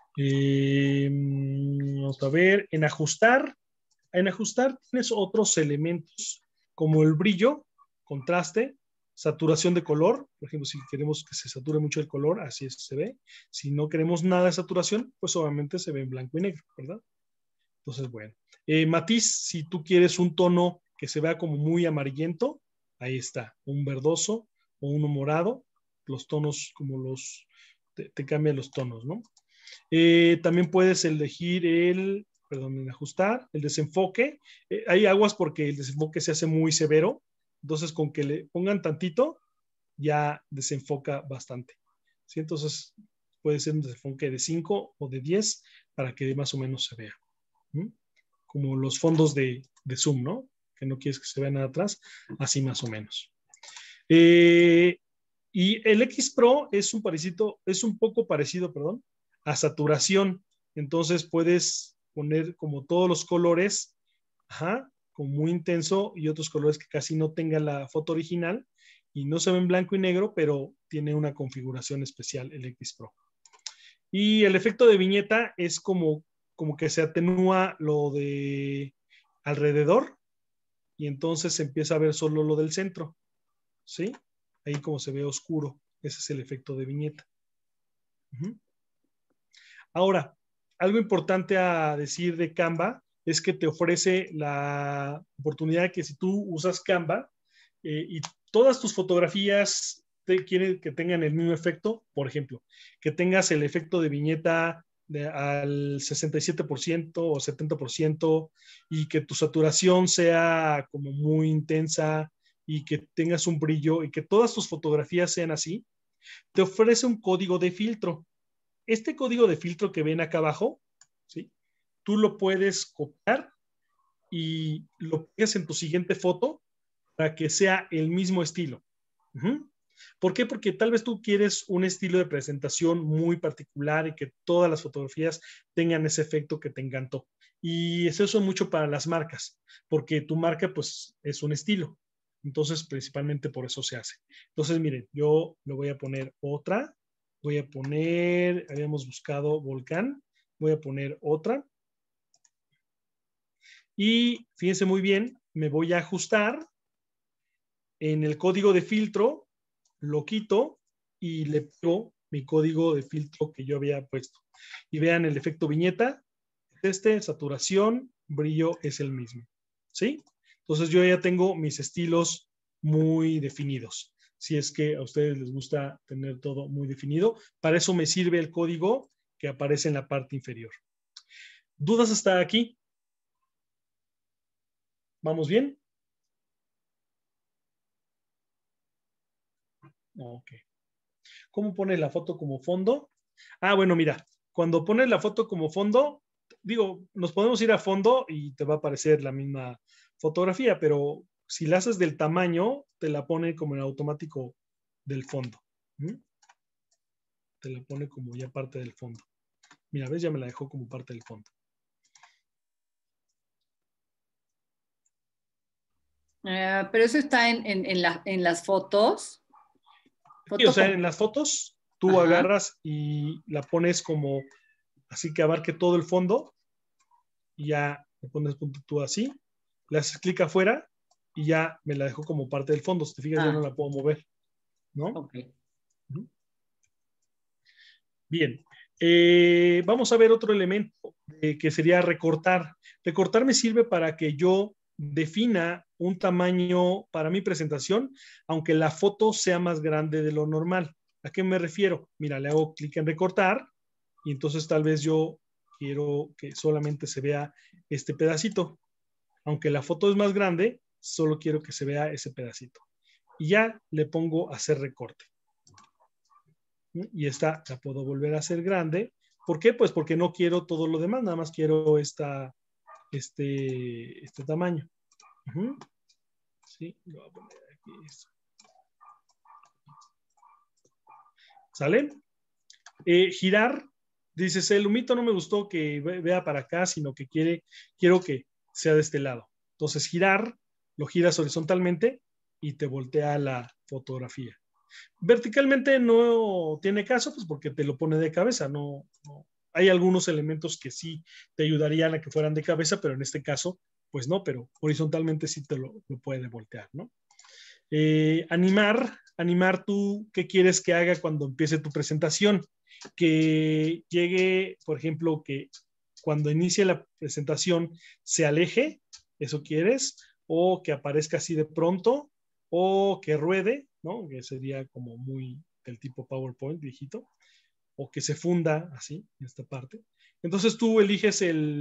Vamos a ver, en ajustar tienes otros elementos como el brillo, contraste, saturación de color. Por ejemplo, si queremos que se sature mucho el color, así se ve. Si no queremos nada de saturación, pues obviamente se ve en blanco y negro, ¿verdad? Entonces, bueno. Matiz, si tú quieres un tono que se vea como muy amarillento, ahí está, un verdoso o uno morado, los tonos como te cambian los tonos, ¿no? También puedes elegir en ajustar, el desenfoque. Hay aguas porque el desenfoque se hace muy severo, entonces con que le pongan tantito, ya desenfoca bastante. ¿Sí? Entonces puede ser un desenfoque de 5 o de 10 para que más o menos se vea. Como los fondos de zoom, ¿no? Que no quieres que se vea nada atrás, así más o menos. Y el X Pro es un poco parecido, a saturación. Entonces puedes poner como todos los colores, como muy intenso, y otros colores que casi no tengan la foto original y no se ve en blanco y negro, pero tiene una configuración especial el X Pro. Y el efecto de viñeta es como que se atenúa lo de alrededor y entonces se empieza a ver solo lo del centro, ¿sí? Ahí como se ve oscuro, ese es el efecto de viñeta. Ahora, algo importante a decir de Canva es que te ofrece la oportunidad de que si tú usas Canva y todas tus fotografías quieren que tengan el mismo efecto, por ejemplo, que tengas el efecto de viñeta al 67% o 70% y que tu saturación sea como muy intensa y que tengas un brillo y que todas tus fotografías sean así, te ofrece un código de filtro. Este código de filtro que ven acá abajo, ¿sí? Tú lo puedes copiar y lo pegas en tu siguiente foto para que sea el mismo estilo. ¿Por qué? Porque tal vez tú quieres un estilo de presentación muy particular y que todas las fotografías tengan ese efecto que te encantó. Y eso es mucho para las marcas, porque tu marca pues es un estilo. Entonces, principalmente por eso se hace. Entonces, miren, yo le voy a poner otra. Voy a poner, habíamos buscado volcán. Voy a poner otra. Y fíjense muy bien, me voy a ajustar. En el código de filtro, lo quito y le pego mi código de filtro que yo había puesto. Y vean el efecto viñeta. Saturación, brillo es el mismo. ¿Sí? Entonces yo ya tengo mis estilos muy definidos. Si es que a ustedes les gusta tener todo muy definido, para eso me sirve el código que aparece en la parte inferior. ¿Dudas hasta aquí? ¿Vamos bien? Ok. ¿Cómo pones la foto como fondo? Ah, bueno, mira, cuando pones la foto como fondo, digo, nos podemos ir a fondo y te va a aparecer la misma fotografía, pero si la haces del tamaño, te la pone como en automático del fondo. Te la pone como ya parte del fondo. Mira, ¿ves? Ya me la dejó como parte del fondo. Pero eso está en las fotos. Sí, o sea, en las fotos tú Ajá. agarras y la pones como así que abarque todo el fondo y ya le pones punto tú así, le haces clic afuera y ya me la dejó como parte del fondo. Si te fijas, ya no la puedo mover, ¿no? Ok. Bien. Vamos a ver otro elemento que sería recortar. Recortar me sirve para que yo defina un tamaño para mi presentación, aunque la foto sea más grande de lo normal. ¿A qué me refiero? Mira, le hago clic en recortar y entonces tal vez yo quiero que solamente se vea este pedacito. Aunque la foto es más grande, solo quiero que se vea ese pedacito. Y ya le pongo hacer recorte. Y esta la puedo volver a hacer grande. ¿Por qué? Pues porque no quiero todo lo demás, nada más quiero este tamaño. Sí, lo voy a poner aquí. ¿Sale? Girar, dices, el humito no me gustó que vea para acá, sino que quiero que sea de este lado. Entonces, girar, lo giras horizontalmente y te voltea la fotografía. Verticalmente no tiene caso, pues porque te lo pone de cabeza, no. Hay algunos elementos que sí te ayudarían a que fueran de cabeza, pero en este caso, pues no, pero horizontalmente sí te lo puede voltear, ¿no? Animar tú, ¿qué quieres que haga cuando empiece tu presentación? Que llegue, por ejemplo, que cuando inicie la presentación se aleje, ¿eso quieres? O que aparezca así de pronto, o que ruede, ¿no? Que sería como muy del tipo PowerPoint viejito, o que se funda así, en esta parte. Entonces tú eliges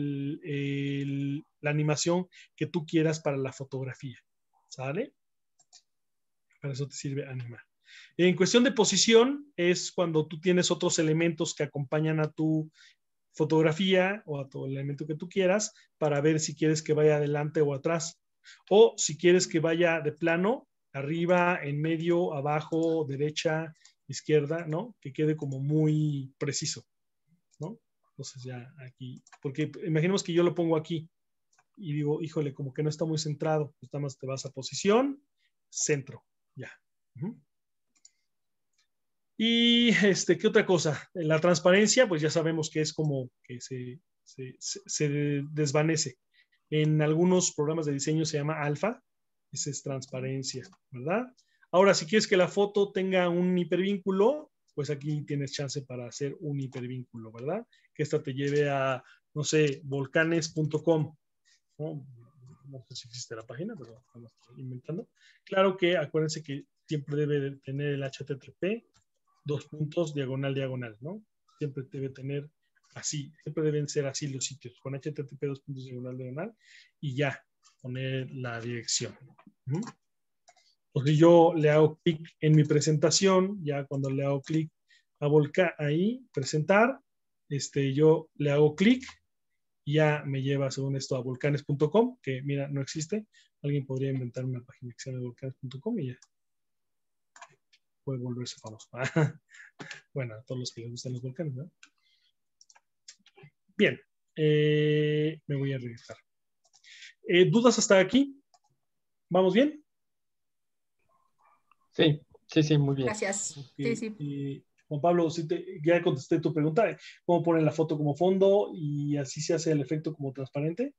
la animación que tú quieras para la fotografía, ¿sale? Para eso te sirve animar. En cuestión de posición, es cuando tú tienes otros elementos que acompañan a tu fotografía o a todo el elemento que tú quieras para ver si quieres que vaya adelante o atrás. O si quieres que vaya de plano, arriba, en medio, abajo, derecha, izquierda, ¿no? Que quede como muy preciso, ¿no? Entonces ya aquí, porque imaginemos que yo lo pongo aquí y digo, híjole, como que no está muy centrado, pues nada más te vas a posición, centro, ya. Y ¿qué otra cosa? La transparencia, pues ya sabemos que es como que se desvanece. En algunos programas de diseño se llama alfa, esa es transparencia, ¿verdad? Ahora, si quieres que la foto tenga un hipervínculo, pues aquí tienes chance para hacer un hipervínculo, ¿verdad? Que esta te lleve a, no sé, volcanes.com, ¿no? No sé si existe la página, pero estamos inventando. Claro que acuérdense que siempre debe tener el HTTP, diagonal, ¿no? Siempre debe tener así, siempre deben ser así los sitios, con HTTP diagonal, y ya, poner la dirección. Entonces yo le hago clic en mi presentación, ya cuando le hago clic a volcar ahí, presentar, yo le hago clic, ya me lleva según esto a volcanes.com, que mira, no existe. Alguien podría inventar una página que se llama volcanes.com y ya puede volverse famoso. Bueno, a todos los que les gustan los volcanes, ¿no? Bien, me voy a regresar. ¿Dudas hasta aquí? ¿Vamos bien? Sí, muy bien. Gracias. Okay. Sí. Juan Pablo, ya contesté tu pregunta. ¿Cómo poner la foto como fondo y así se hace el efecto como transparente?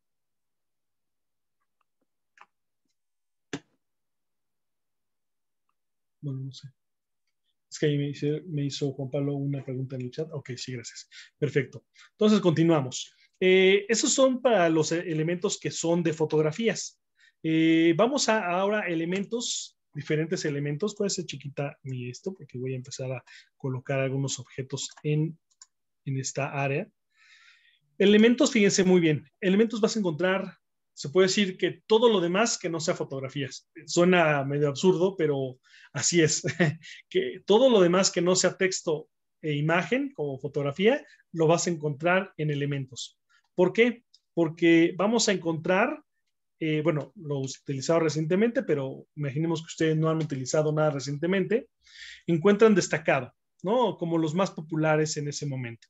Bueno, no sé. Es que ahí me hizo Juan Pablo una pregunta en el chat. Ok, sí, gracias. Perfecto. Entonces, continuamos. Esos son para los elementos que son de fotografías. Vamos ahora elementos, diferentes elementos. Puede ser chiquita mi esto, porque voy a empezar a colocar algunos objetos en esta área. Elementos, fíjense muy bien. Elementos vas a encontrar, se puede decir que todo lo demás que no sea fotografías. Suena medio absurdo, pero así es. Que todo lo demás que no sea texto e imagen como fotografía, lo vas a encontrar en elementos. ¿Por qué? Porque vamos a encontrar bueno, lo he utilizado recientemente, pero imaginemos que ustedes no han utilizado nada recientemente, encuentran destacado, ¿no? Como los más populares en ese momento.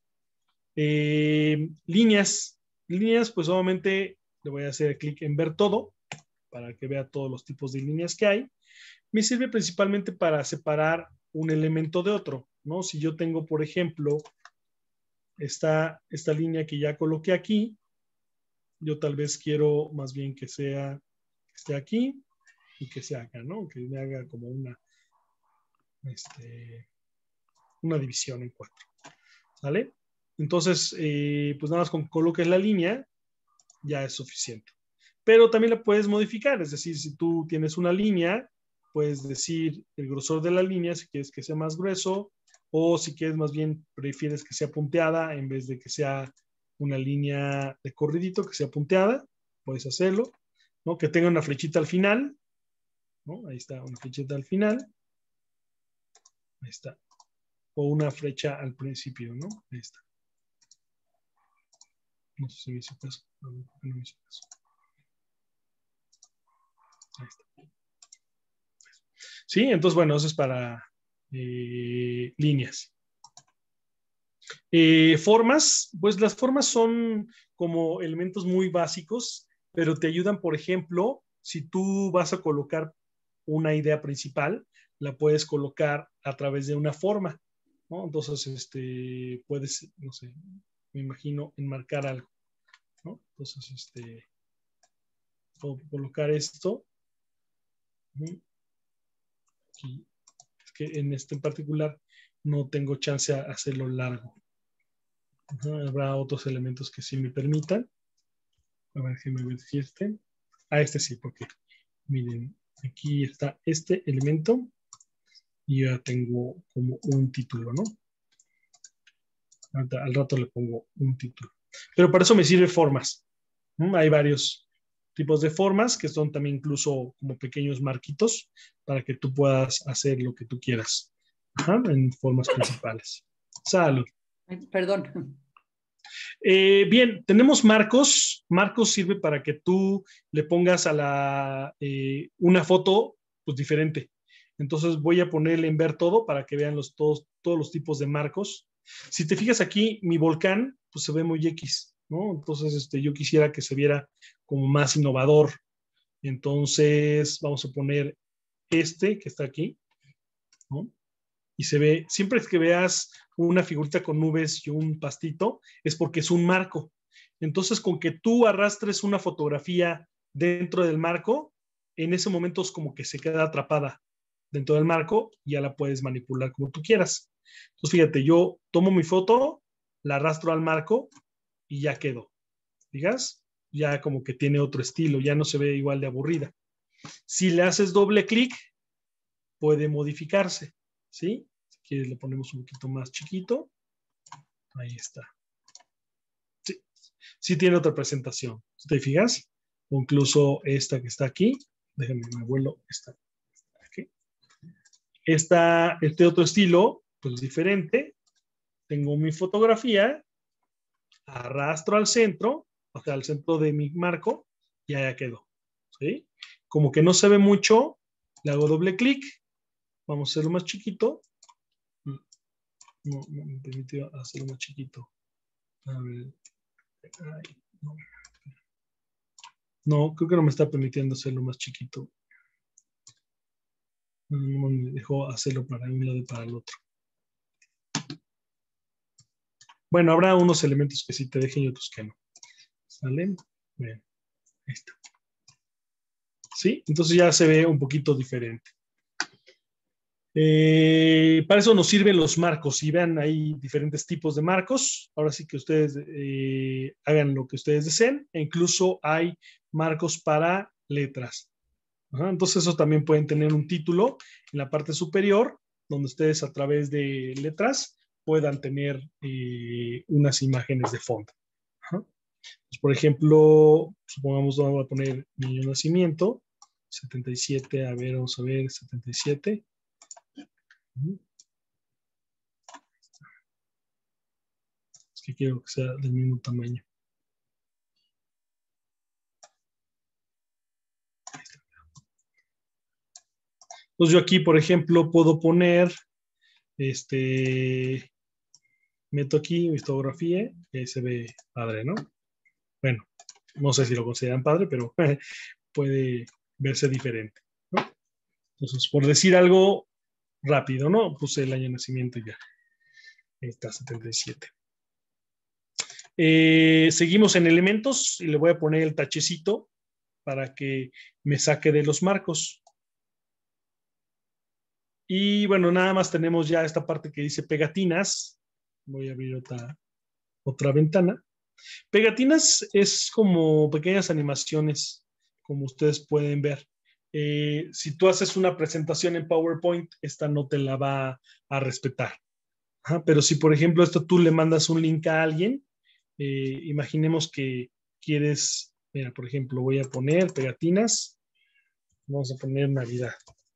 Líneas, pues obviamente le voy a hacer clic en ver todo para que vea todos los tipos de líneas que hay. Me sirve principalmente para separar un elemento de otro, ¿no? Si yo tengo, por ejemplo, esta línea que ya coloqué aquí, yo tal vez quiero más bien que esté aquí y que sea acá, ¿no? Que me haga como una división en 4, ¿vale? Entonces, pues nada más con que coloques la línea, ya es suficiente. Pero también la puedes modificar, es decir, si tú tienes una línea, puedes decir el grosor de la línea, si quieres que sea más grueso, o si quieres más bien, prefieres que sea punteada en vez de que sea una línea de corridito, que sea punteada, puedes hacerlo, ¿no? Que tenga una flechita al final, ¿no? Ahí está, una flechita al final. Ahí está. O una flecha al principio, ¿no? Ahí está. No sé si me hizo caso. No me hizo caso. Ahí está. Sí, entonces, bueno, eso es para líneas. Formas, pues las formas son como elementos muy básicos, pero te ayudan, por ejemplo, si tú vas a colocar una idea principal, la puedes colocar a través de una forma, ¿no? Entonces, puedes, no sé, me imagino enmarcar algo, ¿no? Entonces, puedo colocar esto. Aquí. Es que en este en particular no tengo chance a hacerlo largo. Habrá otros elementos que sí me permitan. A ver si me este. Este sí, porque miren, aquí está este elemento y ya tengo como un título, ¿no? Al rato le pongo un título. Pero para eso me sirven formas. Hay varios tipos de formas que son también incluso como pequeños marquitos para que tú puedas hacer lo que tú quieras. En formas principales. Salud. Perdón. Bien, tenemos marcos. Marcos sirve para que tú le pongas a una foto pues, diferente. Entonces voy a ponerle en ver todo para que vean todos los tipos de marcos. Si te fijas aquí, mi volcán pues se ve muy X, ¿no? Entonces yo quisiera que se viera como más innovador. Entonces vamos a poner que está aquí, ¿no? Y se ve, siempre que veas una figurita con nubes y un pastito, es porque es un marco. Entonces, con que tú arrastres una fotografía dentro del marco, en ese momento es como que se queda atrapada dentro del marco y ya la puedes manipular como tú quieras. Entonces, fíjate, yo tomo mi foto, la arrastro al marco y ya quedó. ¿Digas? Ya como que tiene otro estilo, ya no se ve igual de aburrida. Si le haces doble clic, puede modificarse, ¿sí? Si quieres le ponemos un poquito más chiquito. Ahí está. Sí, sí tiene otra presentación. ¿Te fijas? O incluso esta que está aquí. Déjenme, mi abuelo está aquí. Este otro estilo, pues diferente. Tengo mi fotografía, arrastro al centro, o sea, al centro de mi marco, y allá quedó. ¿Sí? Como que no se ve mucho, le hago doble clic. Vamos a hacerlo más chiquito. No me permitió hacerlo más chiquito. A ver. Ay, no. No, creo que no me está permitiendo hacerlo más chiquito. No me dejó hacerlo para un lado y para el otro. Bueno, habrá unos elementos que sí te dejen y otros que no. ¿Sale? Bien, ahí está. ¿Sí? Entonces ya se ve un poquito diferente. Para eso nos sirven los marcos. Y vean, hay diferentes tipos de marcos. Ahora sí que ustedes hagan lo que ustedes deseen. E incluso hay marcos para letras. Entonces, eso también pueden tener un título en la parte superior, donde ustedes a través de letras puedan tener unas imágenes de fondo. Pues, por ejemplo, supongamos, voy a poner mi nacimiento, 77, a ver, vamos a ver, 77. Es que quiero que sea del mismo tamaño. Entonces yo aquí, por ejemplo, puedo poner, meto aquí mi fotografía y ahí se ve padre, ¿no? Bueno, no sé si lo consideran padre, pero puede verse diferente, ¿no? Entonces, por decir algo rápido, ¿no? Puse el año de nacimiento y ya. Ahí está, 77. Seguimos en elementos y le voy a poner el tachecito para que me saque de los marcos. Y bueno, nada más tenemos ya esta parte que dice pegatinas. Voy a abrir otra ventana. Pegatinas es como pequeñas animaciones, como ustedes pueden ver. Si tú haces una presentación en PowerPoint, esta no te la va a respetar. Ajá, pero si, por ejemplo, esto tú le mandas un link a alguien, imaginemos que quieres, mira, por ejemplo, voy a poner pegatinas. Vamos a poner Navidad.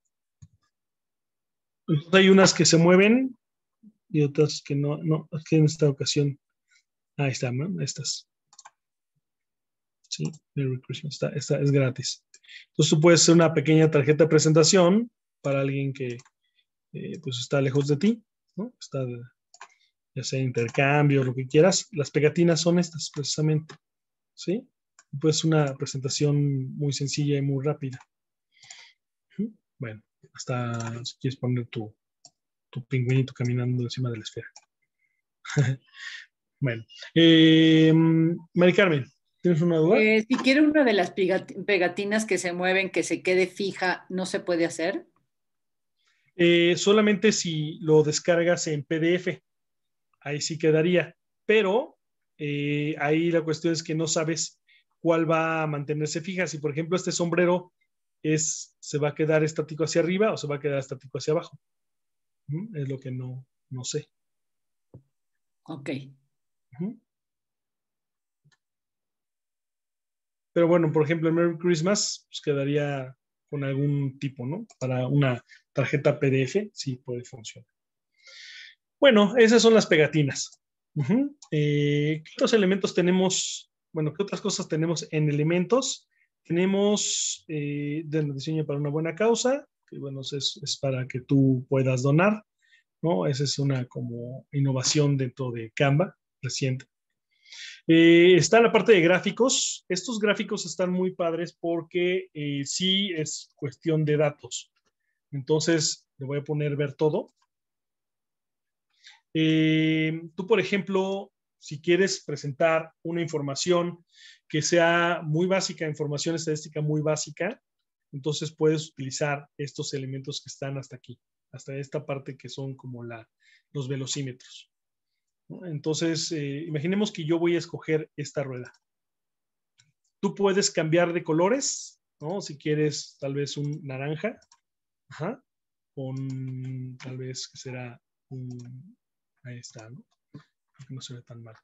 Entonces hay unas que se mueven y otras que no, aquí en esta ocasión, ahí están, ¿no? Estas. Sí, Merry Christmas, esta es gratis. Entonces tú puedes hacer una pequeña tarjeta de presentación para alguien que pues está lejos de ti, ¿no? Está, ya sea intercambio, lo que quieras. Las pegatinas son estas, precisamente, ¿sí? Pues una presentación muy sencilla y muy rápida. Bueno, hasta si quieres poner tu pingüinito caminando encima de la esfera. Bueno, Mari Carmen, ¿tienes una duda? Si quiero una de las pegatinas que se mueven, que se quede fija, ¿no se puede hacer? Solamente si lo descargas en PDF, ahí sí quedaría, pero ahí la cuestión es que no sabes cuál va a mantenerse fija. Si por ejemplo este sombrero se va a quedar estático hacia arriba o se va a quedar estático hacia abajo. Es lo que no sé. Ok. Pero bueno, por ejemplo, en Merry Christmas pues quedaría con algún tipo, ¿no? Para una tarjeta PDF, sí puede funcionar. Bueno, esas son las pegatinas. ¿Qué otros elementos tenemos? Bueno, ¿qué otras cosas tenemos en elementos? Tenemos del diseño para una buena causa, que bueno, es para que tú puedas donar, ¿no? Esa es una como innovación dentro de Canva reciente. Está la parte de gráficos. Estos gráficos están muy padres porque sí es cuestión de datos. Entonces, le voy a poner ver todo. Tú, por ejemplo, si quieres presentar una información que sea muy básica, información estadística muy básica, entonces puedes utilizar estos elementos que están hasta aquí, hasta esta parte que son como los velocímetros. Entonces, imaginemos que yo voy a escoger esta rueda. Tú puedes cambiar de colores, ¿no? Si quieres tal vez un naranja, ajá, con tal vez que será un... Ahí está, ¿no? No se ve tan mal.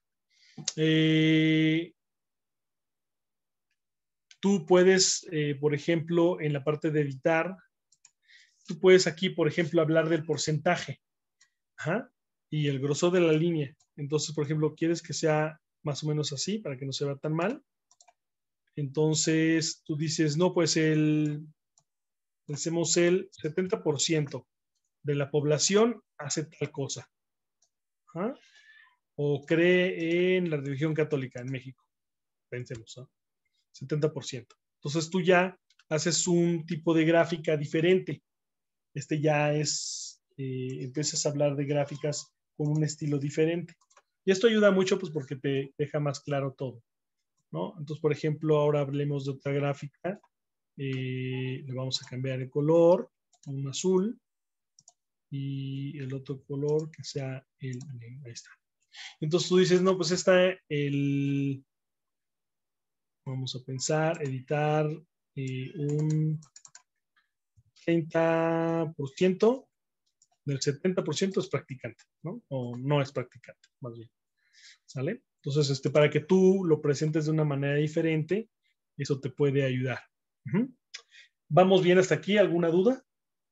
Tú puedes, por ejemplo, en la parte de editar, tú puedes aquí, por ejemplo, hablar del porcentaje, ajá, y el grosor de la línea. Entonces, por ejemplo, quieres que sea más o menos así para que no se vea tan mal. Entonces, tú dices, no, pues pensemos el 70% de la población hace tal cosa. ¿Ah? O cree en la religión católica en México. Pensemos, ¿no? 70%. Entonces tú ya haces un tipo de gráfica diferente. Ya empiezas a hablar de gráficas con un estilo diferente. Y esto ayuda mucho pues porque te deja más claro todo, ¿no? Entonces, por ejemplo, ahora hablemos de otra gráfica. Le vamos a cambiar el color a un azul y el otro color que sea el negro. Ahí está. Entonces tú dices, no, pues vamos a pensar, editar un 30% del 70% es practicante, ¿no? O no es practicante, más bien. ¿Sale? Entonces, para que tú lo presentes de una manera diferente, eso te puede ayudar. ¿Vamos bien hasta aquí? ¿Alguna duda?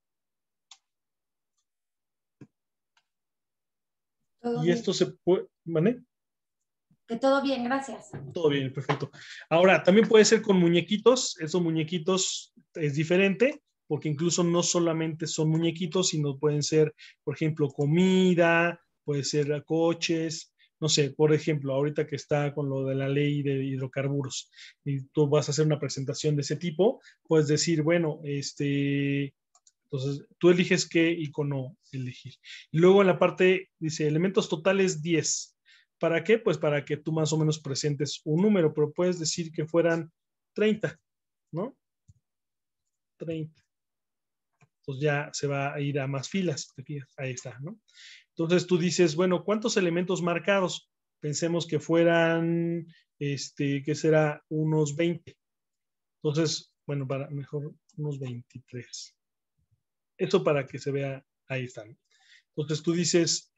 Todo Y bien. esto se puede, ¿vale? Que todo bien, gracias. Todo bien, perfecto. Ahora, también puede ser con muñequitos. Esos muñequitos es diferente. porque incluso no solamente son muñequitos, sino pueden ser, por ejemplo, comida, puede ser coches, no sé, por ejemplo, ahorita que está con lo de la ley de hidrocarburos y tú vas a hacer una presentación de ese tipo, puedes decir, bueno, entonces tú eliges qué icono elegir. Y luego en la parte dice elementos totales 10. ¿Para qué? Pues para que tú más o menos presentes un número, pero puedes decir que fueran 30, ¿no? 30. Entonces ya se va a ir a más filas, te fijas, ahí está, ¿no? Entonces tú dices, bueno, ¿cuántos elementos marcados? Pensemos que fueran, ¿qué será? Unos 20. Entonces, bueno, para mejor unos 23. Eso para que se vea, ahí están. Entonces tú dices,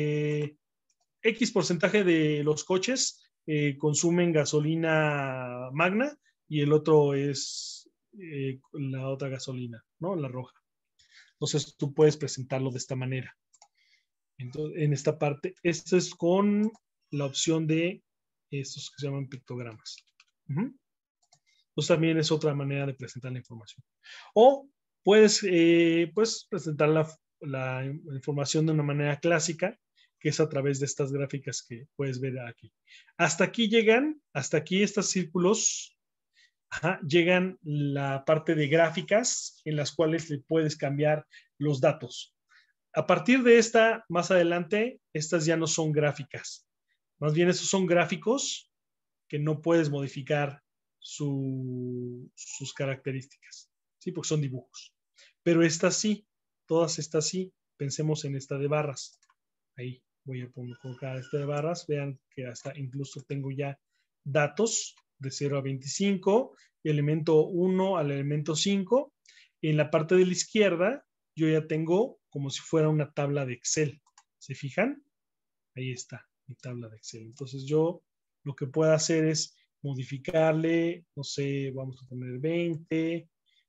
X porcentaje de los coches consumen gasolina magna y el otro es la otra gasolina, ¿no? La roja. Entonces tú puedes presentarlo de esta manera. Entonces, en esta parte, esto es con la opción de estos que se llaman pictogramas. Entonces también es otra manera de presentar la información. O puedes presentar la información de una manera clásica, que es a través de estas gráficas que puedes ver aquí. Hasta aquí estos círculos, llegan la parte de gráficas en las cuales le puedes cambiar los datos. A partir de esta, más adelante, estas ya no son gráficas. Más bien, estos son gráficos que no puedes modificar sus características, ¿sí? Porque son dibujos. Pero estas sí, todas estas sí. Pensemos en esta de barras. Ahí voy a colocar esta de barras. Vean que hasta incluso tengo ya datos de 0 a 25, elemento 1 al elemento 5. En la parte de la izquierda, yo ya tengo como si fuera una tabla de Excel. ¿Se fijan? Ahí está mi tabla de Excel. Entonces yo lo que puedo hacer es modificarle, no sé, vamos a poner 20,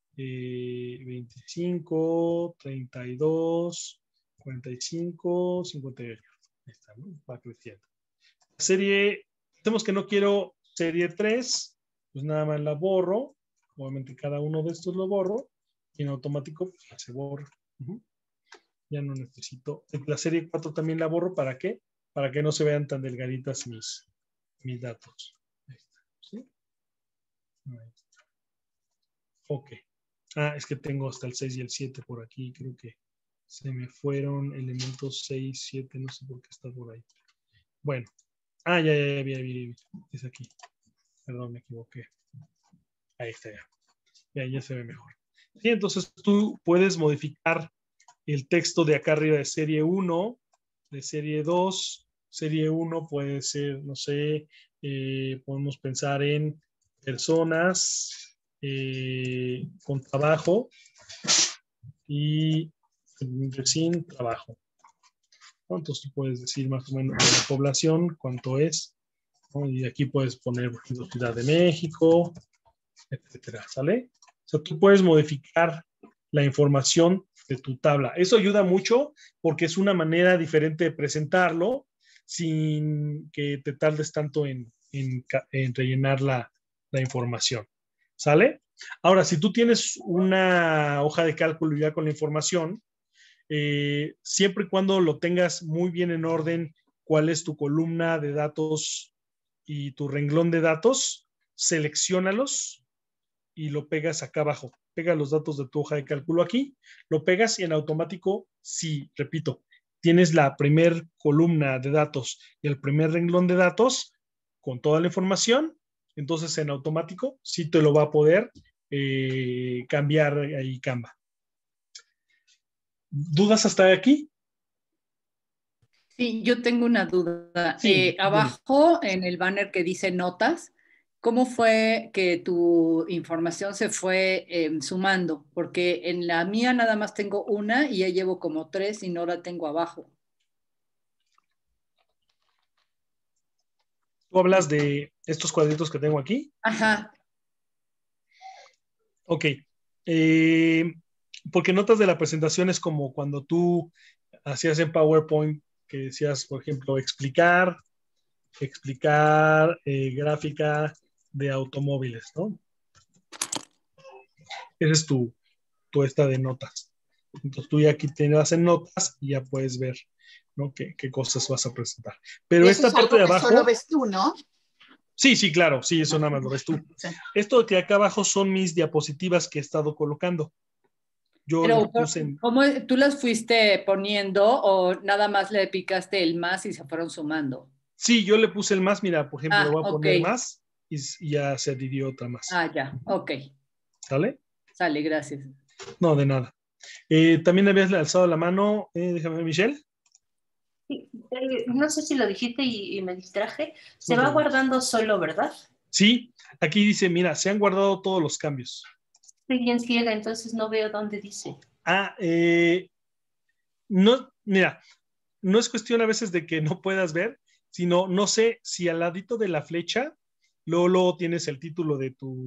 25, 32, 45, 58. Ahí está, ¿no? Va creciendo. Serie, tenemos que no quiero serie 3, pues nada más la borro. Obviamente cada uno de estos lo borro y en automático pues, ya se borra. Ya no necesito. La serie 4 también la borro. ¿Para qué? Para que no se vean tan delgaditas mis datos. Ahí está, ¿sí? Ahí está. Ok. Es que tengo hasta el 6 y el 7 por aquí. Creo que se me fueron elementos 6, 7. No sé por qué está por ahí. Bueno. Ya vi. Es aquí. Perdón, me equivoqué. Ahí está ya. Ya se ve mejor. Sí, entonces tú puedes modificar el texto de acá arriba de serie 1, de serie 2. Serie 1 puede ser, no sé, podemos pensar en personas con trabajo y sin trabajo. Entonces tú puedes decir más o menos de la población, cuánto es, ¿no? Y aquí puedes poner, por ejemplo, Ciudad de México, etcétera, ¿sale? O sea, tú puedes modificar la información de tu tabla. Eso ayuda mucho porque es una manera diferente de presentarlo sin que te tardes tanto en rellenar la información. ¿Sale? Ahora, si tú tienes una hoja de cálculo ya con la información, siempre y cuando lo tengas muy bien en orden, cuál es tu columna de datos y tu renglón de datos, selecciónalos y lo pegas acá abajo. Pega los datos de tu hoja de cálculo aquí, lo pegas y en automático, si, repito, tienes la primer columna de datos y el primer renglón de datos con toda la información, entonces en automático sí te lo va a poder cambiar ahí Canva. ¿Dudas hasta aquí? Sí, yo tengo una duda. Sí, Abajo en el banner que dice notas, ¿cómo fue que tu información se fue sumando? Porque en la mía nada más tengo una y ya llevo como 3 y no la tengo abajo. ¿Tú hablas de estos cuadritos que tengo aquí? Ajá. Ok. Porque notas de la presentación es como cuando tú hacías en PowerPoint que decías, por ejemplo, explicar gráfica de automóviles, ¿no? Ese es tu esta de notas. Entonces tú ya aquí te vas en notas y ya puedes ver, ¿no? qué cosas vas a presentar. Pero Y eso esta es parte algo de que abajo... solo ves tú, ¿no? Sí, sí, claro, sí, eso nada más lo ves tú. Sí. Esto que acá abajo son mis diapositivas que he estado colocando. Yo las Pero, puse en... ¿cómo tú las fuiste poniendo o nada más le picaste el más y se fueron sumando? Sí, yo le puse el más, mira, por ejemplo, le Ah, voy a ok. poner más y ya se adhirió otra más. Ah, ya, ok. ¿Sale? Sale, gracias. No, de nada. También habías alzado la mano, déjame ver, Michelle. Sí, no sé si lo dijiste y me distraje. Se No te va preocupes. guardando solo, ¿verdad? Sí, aquí dice, mira, se han guardado todos los cambios. Estoy bien ciega, entonces no veo dónde dice. Ah, no, mira, no es cuestión a veces de que no puedas ver, sino no sé si al ladito de la flecha, luego tienes el título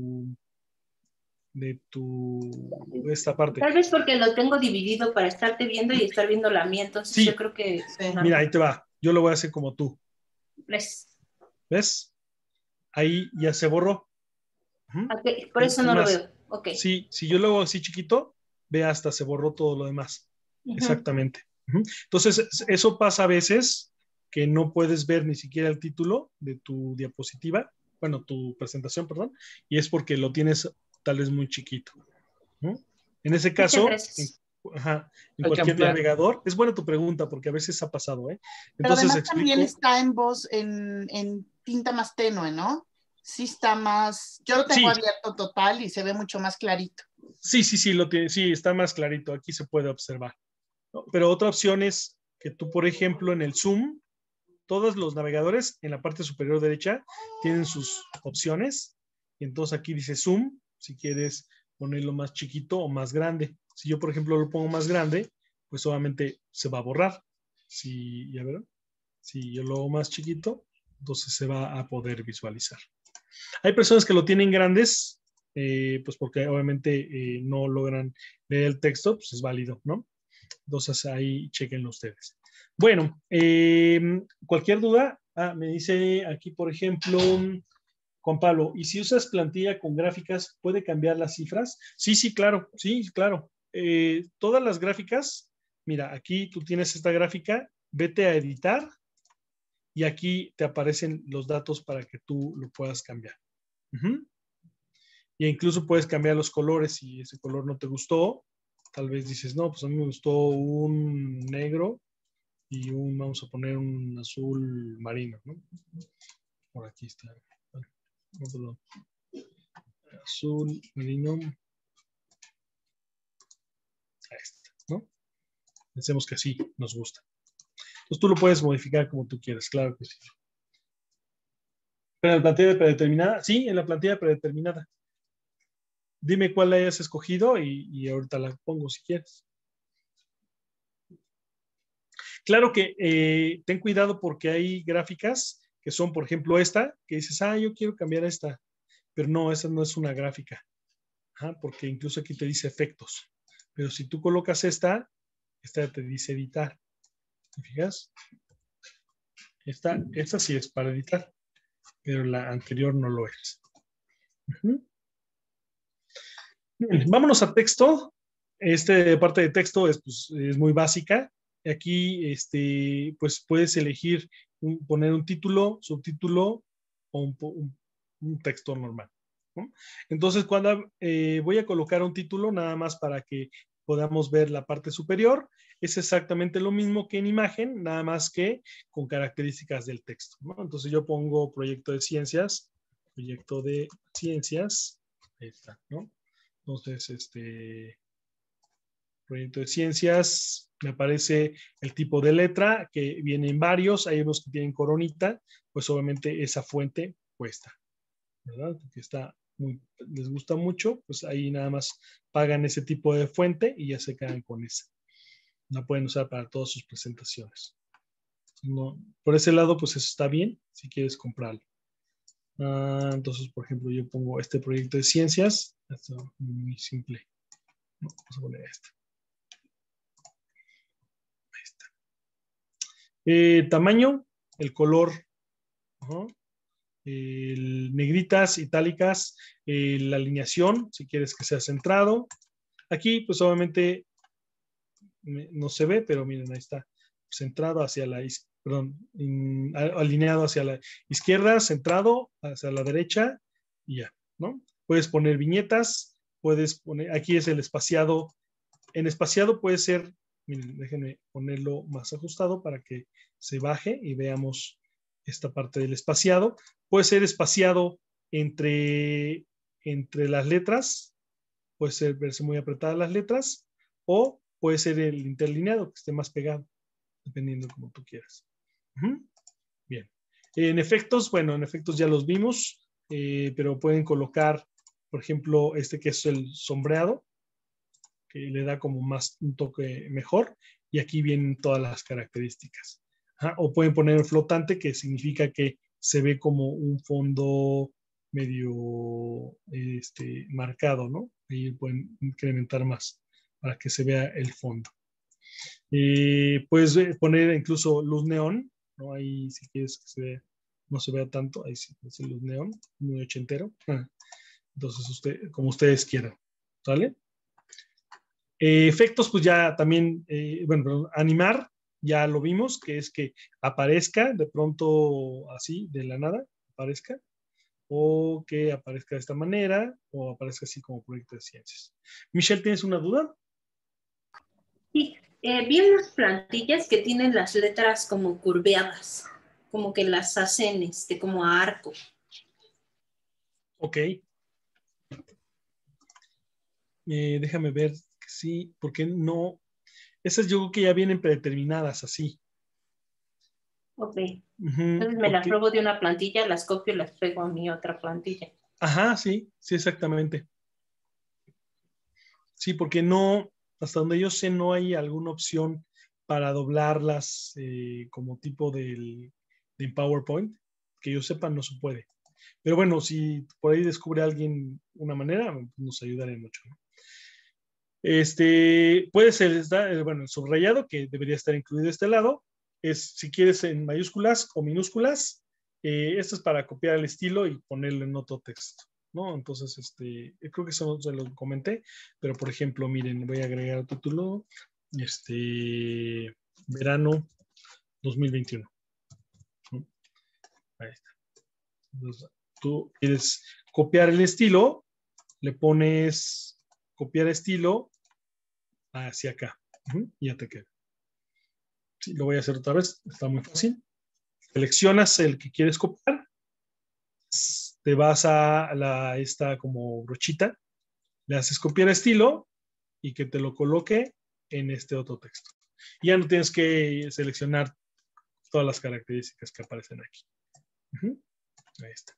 de esta parte. Tal vez porque lo tengo dividido para estarte viendo y estar viendo la mía, entonces yo Sí, creo que... Sí. mira, ahí te va. Yo lo voy a hacer como tú. ¿Ves? ¿Ves? Ahí ya se borró. Ujú. Okay, por eso Es no lo más, veo. Ok. si yo lo hago así chiquito, ve hasta se borró todo lo demás. Exactamente. Ujú. Entonces, eso pasa a veces que no puedes ver ni siquiera el título de tu diapositiva, bueno, tu presentación, perdón, y es porque lo tienes tal vez muy chiquito. ¿No? En ese Muchas caso, gracias. en Hay que cualquier ampliar. navegador, es buena tu pregunta porque a veces ha pasado, ¿eh? Pero Entonces además también explico, está en voz, en tinta más tenue, ¿no? Sí está más, yo lo tengo sí, abierto total y se ve mucho más clarito. sí, lo tiene, sí, está más clarito, aquí se puede observar. ¿No? Pero otra opción es que tú, por ejemplo, en el Zoom, todos los navegadores en la parte superior derecha tienen sus opciones. Y entonces aquí dice Zoom, si quieres ponerlo más chiquito o más grande. Si yo, por ejemplo, lo pongo más grande, pues obviamente se va a borrar. Si, ya verán, si yo lo hago más chiquito, entonces se va a poder visualizar. Hay personas que lo tienen grandes, pues porque obviamente no logran leer el texto, pues es válido, ¿no? Entonces ahí chequenlo ustedes. Bueno, cualquier duda, me dice aquí, por ejemplo, Juan Pablo, ¿y si usas plantilla con gráficas, puede cambiar las cifras? Sí, claro, sí, claro. Todas las gráficas, mira, aquí tú tienes esta gráfica, vete a editar y aquí te aparecen los datos para que tú lo puedas cambiar. Y incluso puedes cambiar los colores si ese color no te gustó. Tal vez dices, no, pues a mí me gustó un negro y vamos a poner un azul marino, ¿no? Por aquí está. No, perdón. Azul marino. Ahí está, ¿no? Pensemos que así nos gusta. Entonces tú lo puedes modificar como tú quieras, claro que sí. ¿Pero en la plantilla predeterminada? Sí, en la plantilla predeterminada. Dime cuál la hayas escogido y ahorita la pongo si quieres. Claro que ten cuidado porque hay gráficas que son, por ejemplo, esta, que dices, yo quiero cambiar esta, pero no, esa no es una gráfica, porque incluso aquí te dice efectos. Pero si tú colocas esta te dice editar. ¿Te fijas? Esta sí es para editar, pero la anterior no lo es. Bien, vámonos a texto. Parte de texto es muy básica. Aquí, pues puedes elegir poner un título, subtítulo o un texto normal, ¿no? Entonces, cuando voy a colocar un título, nada más para que podamos ver la parte superior, es exactamente lo mismo que en imagen, nada más que con características del texto, ¿no? Entonces, yo pongo proyecto de ciencias, ahí está, ¿no? Entonces, proyecto de ciencias, me aparece el tipo de letra, que vienen varios, hay unos que tienen coronita, pues obviamente esa fuente cuesta, ¿verdad? Porque les gusta mucho, pues ahí nada más pagan ese tipo de fuente y ya se quedan con esa. La pueden usar para todas sus presentaciones. No, por ese lado, pues eso está bien, si quieres comprarlo. Entonces, por ejemplo, yo pongo este proyecto de ciencias, esto es muy simple. Vamos a poner este. Tamaño, el color, negritas, itálicas, la alineación, si quieres que sea centrado, Aquí, pues obviamente no se ve, pero miren, ahí está. Centrado hacia la izquierda, perdón, alineado hacia la izquierda, centrado hacia la derecha y ya, ¿no? Puedes poner viñetas, puedes poner, aquí es el espaciado. En espaciado puede ser, miren, déjenme ponerlo más ajustado para que se baje y veamos esta parte del espaciado. Puede ser espaciado entre las letras, puede ser verse muy apretadas las letras, o puede ser el interlineado, que esté más pegado, dependiendo como tú quieras. Bien. En efectos, bueno, en efectos ya los vimos, pero pueden colocar, por ejemplo, este que es el sombreado, que le da como más un toque mejor, y aquí vienen todas las características. O pueden poner el flotante, que significa que se ve como un fondo medio marcado, ¿no? Ahí pueden incrementar más para que se vea el fondo. Puedes poner incluso luz neón, ¿no? Ahí si quieres que no se vea tanto, ahí sí puede ser luz neón, muy ochentero. Entonces, como ustedes quieran, ¿vale? Efectos, pues ya también, bueno, animar, ya lo vimos, que es que aparezca de pronto así, de la nada, aparezca, o que aparezca de esta manera, o aparezca así como proyecto de ciencias. Michelle, ¿tienes una duda? Sí, vi unas plantillas que tienen las letras como curveadas, como que las hacen como a arco. Ok. Déjame ver, sí, porque no, esas yo creo que ya vienen predeterminadas así. Ok. Entonces me las robo de una plantilla, las copio y las pego a mi otra plantilla. Ajá, sí, sí, exactamente. Sí, porque no, hasta donde yo sé, no hay alguna opción para doblarlas como tipo de PowerPoint. Que yo sepa, no se puede. Pero bueno, si por ahí descubre alguien una manera, nos ayudaría mucho, ¿no? Puede ser, bueno, el subrayado, que debería estar incluido de este lado, es si quieres en mayúsculas o minúsculas. Esto es para copiar el estilo y ponerlo en otro texto, ¿no? Entonces, creo que eso se lo comenté, pero por ejemplo, miren, voy a agregar el título, verano 2021. ¿No? Ahí está. Entonces, tú quieres copiar el estilo, le pones copiar estilo hacia acá. Y ya te queda. Sí, lo voy a hacer otra vez, está muy fácil. Seleccionas el que quieres copiar, te vas a esta como brochita, le haces copiar estilo y que te lo coloque en este otro texto. Y ya no tienes que seleccionar todas las características que aparecen aquí. Ahí está.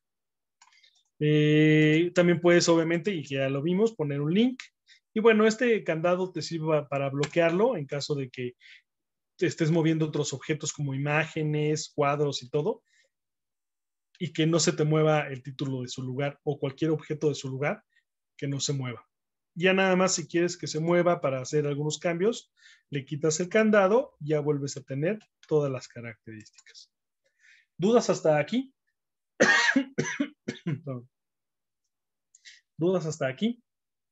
También puedes, obviamente, y ya lo vimos, poner un link. Y bueno, este candado te sirve para bloquearlo en caso de que te estés moviendo otros objetos como imágenes, cuadros y todo, y que no se te mueva el título de su lugar o cualquier objeto de su lugar, que no se mueva. Ya nada más si quieres que se mueva para hacer algunos cambios, le quitas el candado y ya vuelves a tener todas las características. ¿Dudas hasta aquí? ¿Dudas hasta aquí?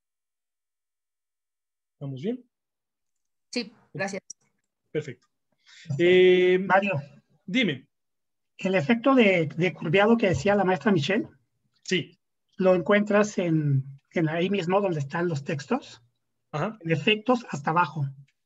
¿Vamos bien? Sí, gracias. Perfecto. Mario, dime. el efecto de curveado que decía la maestra Michelle, sí, lo encuentras en ahí mismo donde están los textos. Ajá. En efectos hasta abajo.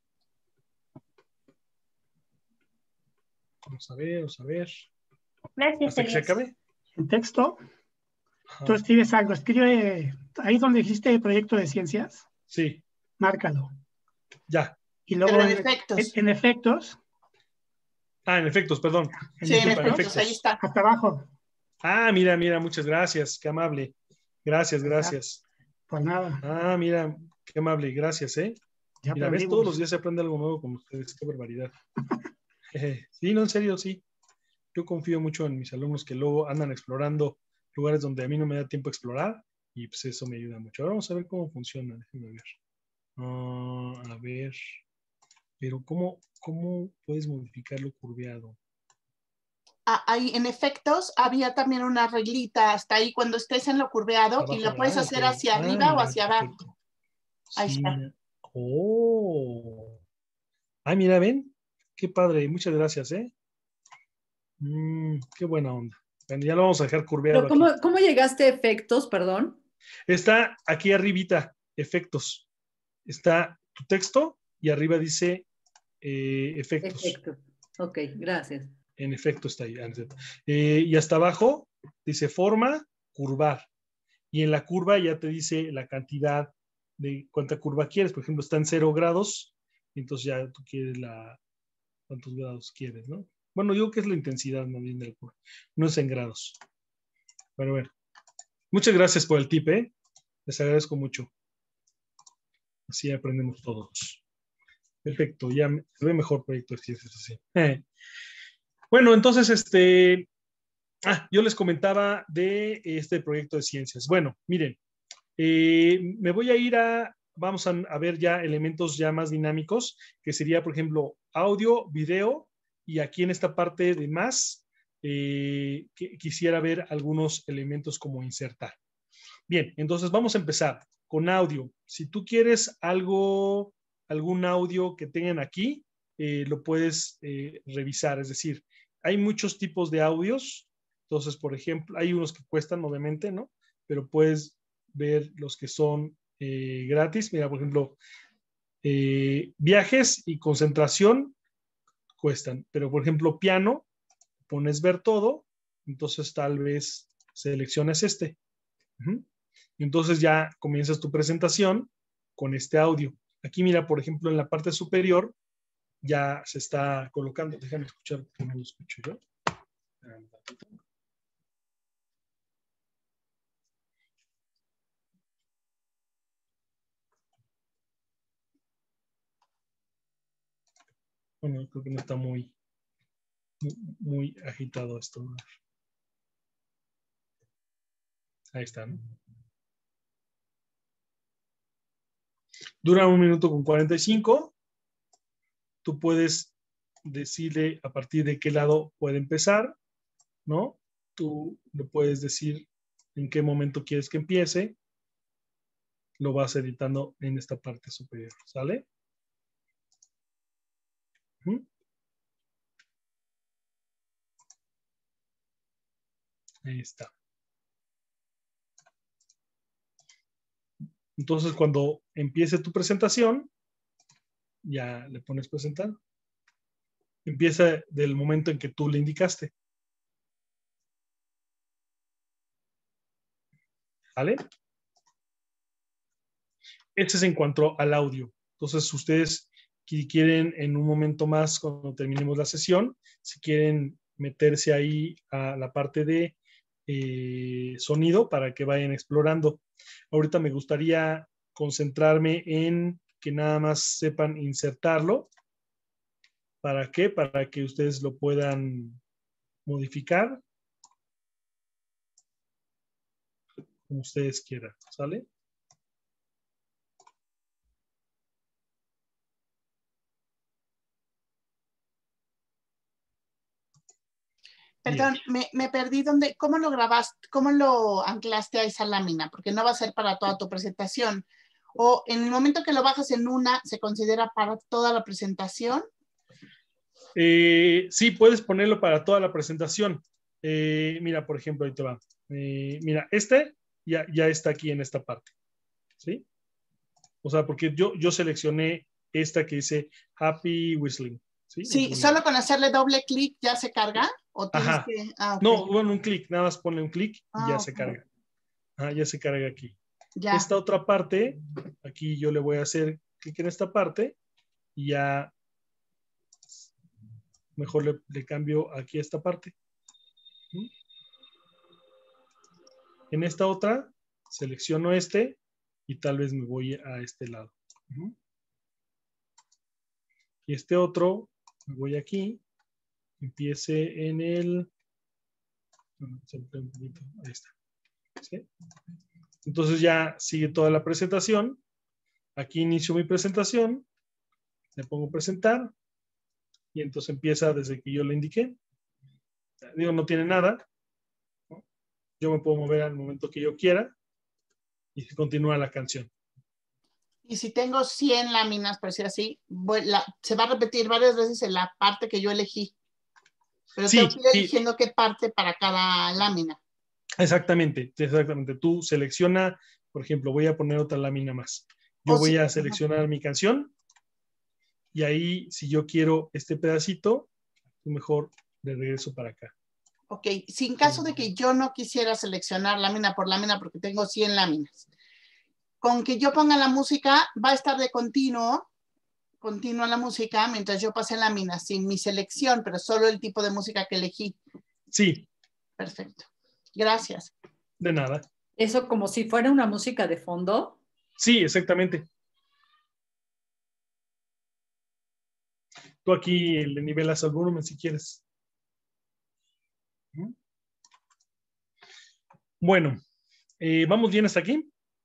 Vamos a ver. Gracias, hasta que se acabe. En texto, tú escribes algo, escribe ahí donde dijiste proyecto de ciencias. Sí. Márcalo. Ya. Y luego pero en efectos. En efectos. En efectos, perdón. Sí, en efectos, ahí está. Hasta abajo. Mira, muchas gracias, qué amable. Gracias. Pues nada. Mira, qué amable, gracias, Ya mira, ves, todos los días se aprende algo nuevo con ustedes, qué barbaridad. Sí, no, en serio, sí. Yo confío mucho en mis alumnos que luego andan explorando lugares donde a mí no me da tiempo a explorar y pues eso me ayuda mucho. Ahora vamos a ver cómo funciona, déjenme ver. A ver, pero ¿cómo puedes modificarlo curveado? Ahí en efectos había también una reglita hasta ahí cuando estés en lo curveado y lo puedes hacer hacia arriba o hacia abajo. Ahí Sí. está. Oh. Ay, mira, ven. Qué padre. Muchas gracias, ¿eh? Qué buena onda. Bueno, ya lo vamos a dejar curveado Pero aquí. ¿cómo llegaste a efectos, perdón? Está aquí arribita, efectos. Está tu texto y arriba dice efectos. Efectos. Ok, gracias. En efecto está ahí. Y hasta abajo dice forma, curvar. Y en la curva ya te dice la cantidad de cuánta curva quieres. Por ejemplo, está en 0 grados. Entonces ya tú quieres cuántos grados quieres, ¿no? Bueno, digo que es la intensidad más bien de la curva. No es en grados. Pero bueno. Muchas gracias por el tip, ¿eh? Les agradezco mucho. Así aprendemos todos. Perfecto, ya se ve mejor proyecto de ciencias así. Bueno, entonces, yo les comentaba de este proyecto de ciencias. Bueno, miren, me voy a ir vamos a ver ya elementos ya más dinámicos, que sería, por ejemplo, audio, video, y aquí en esta parte de más, quisiera ver algunos elementos como insertar. Bien, entonces vamos a empezar con audio. Si tú quieres algún audio que tengan aquí, lo puedes revisar. Es decir, hay muchos tipos de audios. Entonces, por ejemplo, hay unos que cuestan, obviamente, ¿no? Pero puedes ver los que son gratis. Mira, por ejemplo, viajes y concentración cuestan. Pero, por ejemplo, piano, pones ver todo, entonces tal vez selecciones este. Entonces ya comienzas tu presentación con este audio. Aquí mira, por ejemplo, en la parte superior ya se está colocando. Déjame escuchar, que no lo escucho yo. Bueno, creo que no está muy agitado esto. Ahí está, ¿no? Dura 1 minuto con 45. Tú puedes decirle a partir de qué lado puede empezar, ¿no? Tú le puedes decir en qué momento quieres que empiece. Lo vas editando en esta parte superior, ¿sale? Ahí está. Entonces, cuando empiece tu presentación, ya le pones presentar. Empieza del momento en que tú le indicaste. ¿Vale? Este es en cuanto al audio. Entonces, ustedes si quieren en un momento más, cuando terminemos la sesión, si quieren meterse ahí a la parte de sonido para que vayan explorando. Ahorita me gustaría concentrarme en que nada más sepan insertarlo. ¿Para qué? Para que ustedes lo puedan modificar como ustedes quieran, ¿sale? Perdón, me perdí. ¿Cómo lo grabaste? ¿Cómo lo anclaste a esa lámina? Porque no va a ser para toda tu presentación. O en el momento que lo bajas en una, ¿se considera para toda la presentación? Sí, puedes ponerlo para toda la presentación. Mira, por ejemplo, ahí te va. Mira, ya está aquí en esta parte. ¿Sí? O sea, porque yo seleccioné esta que dice Happy Whistling. Sí, Sí, solo con hacerle doble clic ya se carga. ¿O tienes ajá. que...? Okay. No, bueno, un clic, nada más ponle un clic y ya se carga. Ya se carga aquí. Ya. Esta otra parte, aquí yo le voy a hacer clic en esta parte y ya mejor le cambio aquí a esta parte. En esta otra, selecciono este y tal vez me voy a este lado. Y este otro, me voy aquí, empiece en el... Ahí está. ¿Sí? Entonces ya sigue toda la presentación. Aquí inicio mi presentación, le pongo presentar y entonces empieza desde que yo le indiqué. Digo, no tiene nada, ¿no? Yo me puedo mover al momento que yo quiera y continúa la canción. Y si tengo 100 láminas, por decir así, se va a repetir varias veces en la parte que yo elegí. Pero Sí, tengo que ir eligiendo qué parte para cada lámina. Exactamente, exactamente. Tú selecciona, por ejemplo, voy a poner otra lámina más. Yo voy a seleccionar mi canción y ahí, si yo quiero este pedacito, mejor de regreso para acá. Ok, si en caso de que yo no quisiera seleccionar lámina por lámina porque tengo 100 láminas, con que yo ponga la música va a estar de continua la música mientras yo pase láminas sin mi selección, pero solo el tipo de música que elegí. Sí. Perfecto. Gracias. De nada. ¿Eso como si fuera una música de fondo? Sí, exactamente. Tú aquí le nivelas el volumen si quieres. Bueno, ¿vamos bien hasta aquí?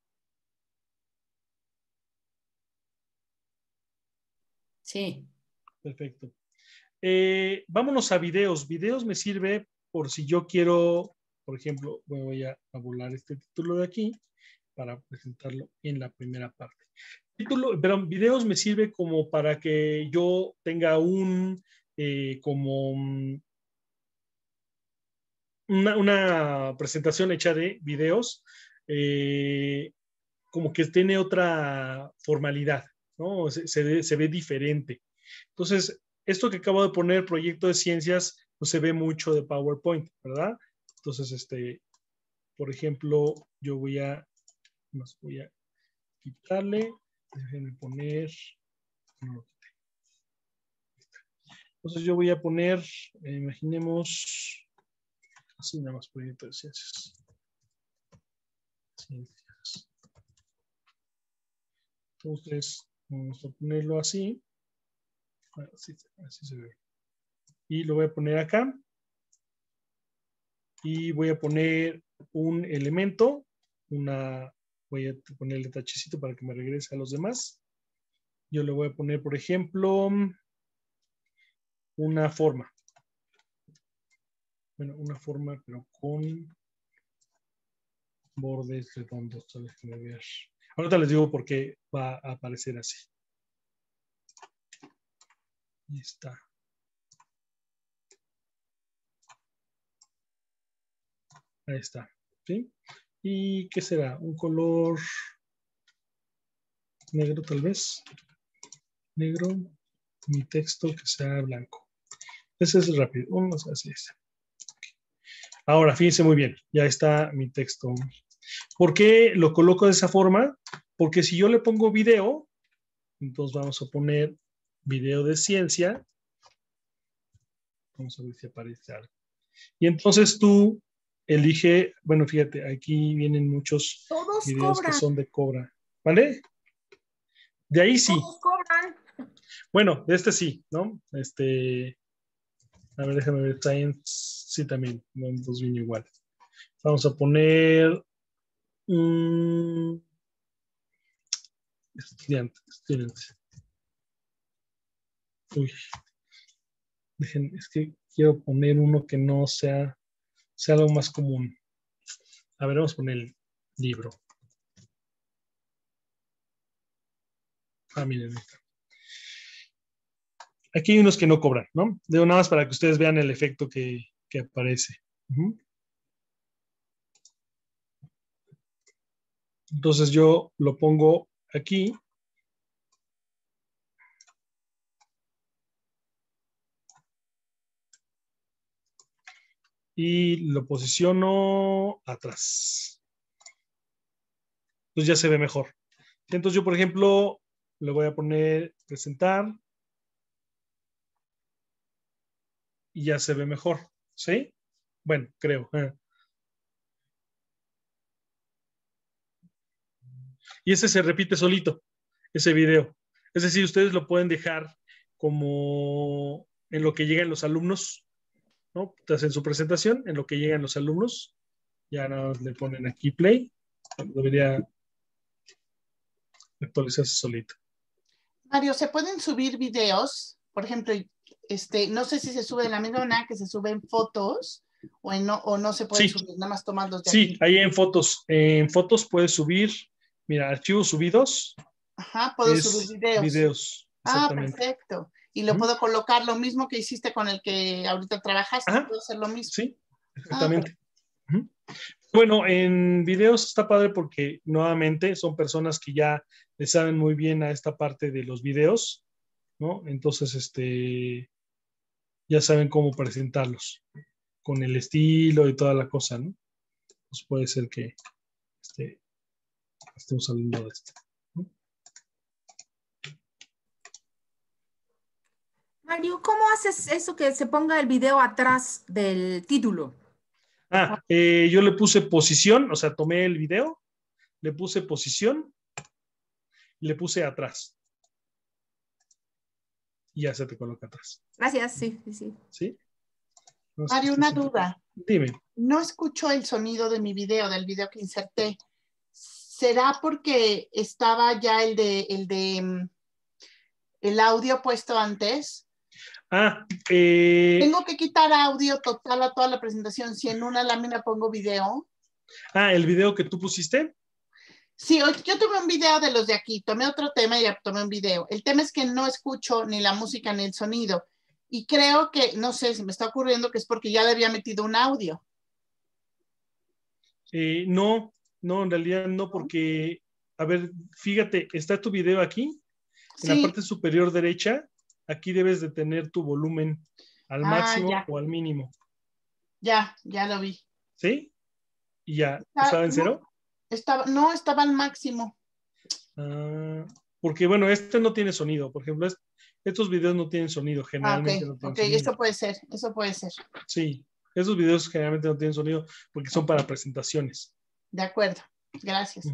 Sí. Perfecto. Vámonos a videos. Videos me sirve por si yo quiero, por ejemplo, voy a volar este título de aquí para presentarlo en la primera parte. Pero videos me sirve como para que yo tenga una presentación hecha de videos, como que tiene otra formalidad, ¿no? Se ve diferente. Entonces, esto que acabo de poner, proyecto de ciencias, pues se ve mucho de PowerPoint, ¿verdad? Entonces, por ejemplo, yo voy a quitarle, déjenme poner, no lo quité. Entonces yo voy a poner, imaginemos, así nada más, proyecto de ciencias. Entonces, vamos a ponerlo así. Así se ve. Y lo voy a poner acá. Y voy a poner un elemento, voy a ponerle tachecito para que me regrese a los demás. Yo le voy a poner, por ejemplo, una forma. Bueno, una forma, pero con bordes redondos. Déjenme ver. Ahorita les digo por qué va a aparecer así. Ahí está. Ahí está. ¿Sí? ¿Y qué será? Un color negro tal vez. Negro. Mi texto que sea blanco. Ese es rápido. Así es. Ahora, fíjense muy bien. Ya está mi texto. ¿Por qué lo coloco de esa forma? Porque si yo le pongo video, entonces vamos a poner video de ciencia. Vamos a ver si aparece algo. Y entonces tú elige, bueno, fíjate, aquí vienen muchos videos que son de Cobra. ¿Vale? De ahí sí. Todos cobran. Bueno, de este sí, ¿no? A ver, déjame ver, Science, sí también, dos vienen igual. Vamos a poner estudiante. Uy, es que quiero poner uno que no sea algo más común. A ver, vamos a poner el libro. Miren. Aquí hay unos que no cobran, ¿no? Digo nada más para que ustedes vean el efecto que aparece. Entonces yo lo pongo aquí. Y lo posiciono atrás. Entonces ya se ve mejor. Entonces yo, por ejemplo, le voy a poner presentar. Y ya se ve mejor, ¿sí? Bueno, creo. Y ese se repite solito, ese video. Es decir, ustedes lo pueden dejar como en lo que llegan los alumnos, ¿no? Hacen su presentación, en lo que llegan los alumnos, ya nada más le ponen aquí play, debería actualizarse solito. Mario, ¿se pueden subir videos? Por ejemplo, no sé si se sube en la misma manera que se suben fotos o no se pueden subir, nada más tomarlos de aquí. Sí, ahí en fotos. En fotos puedes subir, mira, archivos subidos. Ajá, puedo Es subir videos. videos, Ah, exactamente. perfecto. Y lo puedo colocar lo mismo que hiciste con el que ahorita trabajaste. Ajá. Puedo hacer lo mismo. Sí, Ah, exactamente. Bueno, en videos está padre porque nuevamente son personas que ya le saben muy bien a esta parte de los videos, ¿no? Entonces, ya saben cómo presentarlos con el estilo y toda la cosa, ¿no? Pues puede ser que estemos hablando de esto, ¿no? Mario, ¿cómo haces eso que se ponga el video atrás del título? Yo le puse posición, o sea, tomé el video, le puse posición y le puse atrás. Y ya se te coloca atrás. Gracias, sí, sí, sí. ¿Sí? No sé, Mario, una duda. Dime. No escucho el sonido de mi video, del video que inserté. ¿Será porque estaba ya el audio puesto antes? Tengo que quitar audio total a toda la presentación. Si en una lámina pongo video. El video que tú pusiste. Sí, yo tomé un video de los de aquí, tomé otro tema y ya tomé un video. El tema es que no escucho ni la música ni el sonido. Y creo que, no sé, si me está ocurriendo que es porque ya le había metido un audio. No, en realidad no, porque, a ver, fíjate, está tu video aquí, en la parte superior derecha, aquí debes de tener tu volumen al máximo o al mínimo. Ya lo vi. ¿Sí? Y ya, ¿estaba en cero? No, estaba al máximo. Porque, bueno, no tiene sonido, por ejemplo, estos videos no tienen sonido, generalmente no tienen sonido. Eso puede ser. Sí, esos videos generalmente no tienen sonido porque son para presentaciones. De acuerdo, gracias.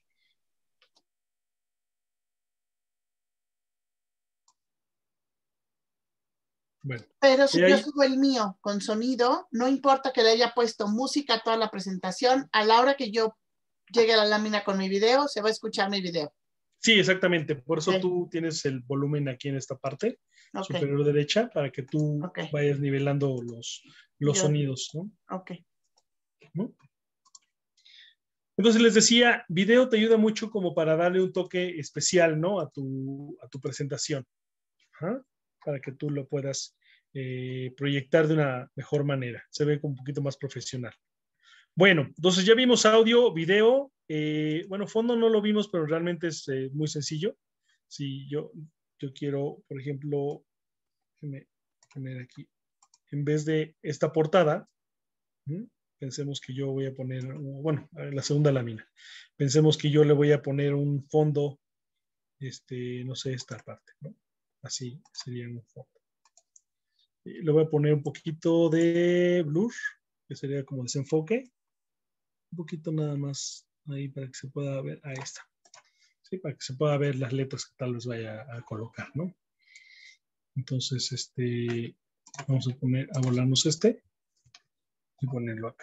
Bueno, pero si yo subo el mío con sonido, no importa que le haya puesto música a toda la presentación, a la hora que yo llegue a la lámina con mi video, se va a escuchar mi video. Sí, exactamente. Por eso tú tienes el volumen aquí en esta parte superior derecha para que tú vayas nivelando los sonidos, ¿no? Ok. ¿No? Entonces les decía, video te ayuda mucho como para darle un toque especial, ¿no? A tu presentación. Ajá. Para que tú lo puedas proyectar de una mejor manera. Se ve como un poquito más profesional. Bueno, entonces ya vimos audio, video. Bueno, fondo no lo vimos, pero realmente es muy sencillo. Si yo quiero, por ejemplo, déjame poner aquí, en vez de esta portada, pensemos que yo voy a poner, bueno, la segunda lámina. Pensemos que yo le voy a poner un fondo, no sé, esta parte, ¿no? Así sería un fondo. Le voy a poner un poquito de blur, que sería como desenfoque. Un poquito nada más ahí para que se pueda ver. Ahí está. Sí, para que se pueda ver las letras que tal vez vaya a colocar, ¿no? Entonces, vamos a volarnos y ponerlo acá.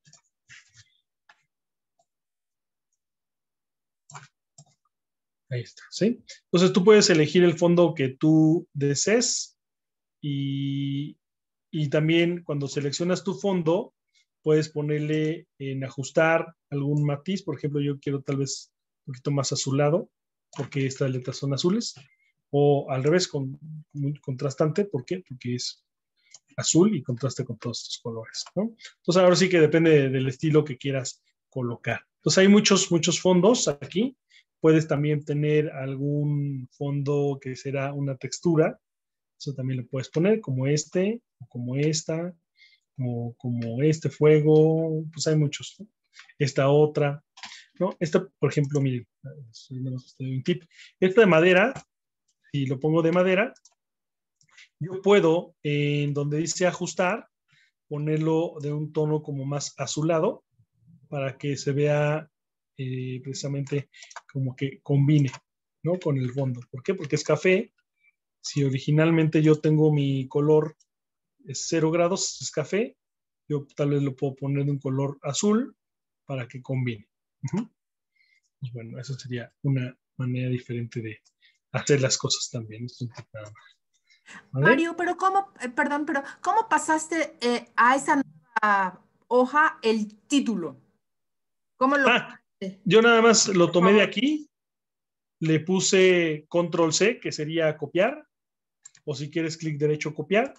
Ahí está, ¿sí? Entonces tú puedes elegir el fondo que tú desees y también cuando seleccionas tu fondo, puedes ponerle en ajustar algún matiz. Por ejemplo, yo quiero tal vez un poquito más azulado, porque estas letras son azules. O al revés, muy contrastante. ¿Por qué? Porque es azul y contrasta con todos estos colores, ¿no? Entonces, ahora sí que depende del estilo que quieras colocar. Entonces, hay muchos fondos aquí. Puedes también tener algún fondo que será una textura. Eso también lo puedes poner como como esta, o como este fuego, pues hay muchos, ¿no? Esta otra, ¿no? Esta, por ejemplo, miren, un tip. Esta de madera, si lo pongo de madera, yo puedo, en donde dice ajustar, ponerlo de un tono como más azulado, para que se vea precisamente como que combine, ¿no? Con el fondo. ¿Por qué? Porque es café. Si originalmente yo tengo mi color es 0 grados, es café, yo tal vez lo puedo poner de un color azul para que combine. Pues bueno, eso sería una manera diferente de hacer las cosas también. Nada más. ¿Vale? Mario, pero ¿cómo pasaste a esa nueva hoja el título? ¿Cómo lo yo nada más lo tomé de aquí le puse control C, que sería copiar, o si quieres clic derecho copiar,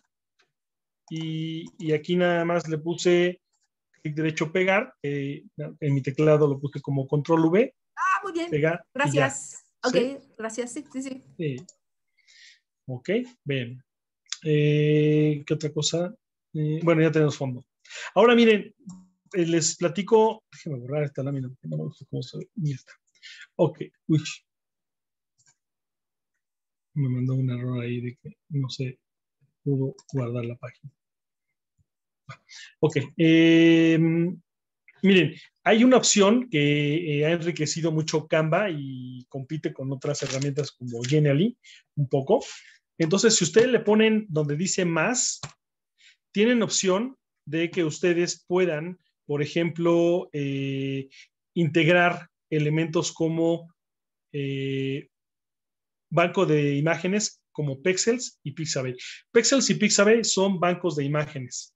y aquí nada más le puse clic derecho pegar, en mi teclado lo puse como control V, Muy bien. pegar, Gracias. Ok, ¿sí? gracias. Sí, sí, sí. Ok, bien. ¿Qué otra cosa? Bueno, ya tenemos fondo. Ahora miren, les platico, déjenme borrar esta lámina, porque no me gusta cómo se ve. Y está. Ok, uy. Me mandó un error ahí de que no se pudo guardar la página. Ok, miren, hay una opción que ha enriquecido mucho Canva y compite con otras herramientas como Genially un poco. Entonces, si ustedes le ponen donde dice más, tienen opción de que ustedes puedan, por ejemplo, integrar elementos como banco de imágenes como Pexels y Pixabay. Pexels y Pixabay son bancos de imágenes.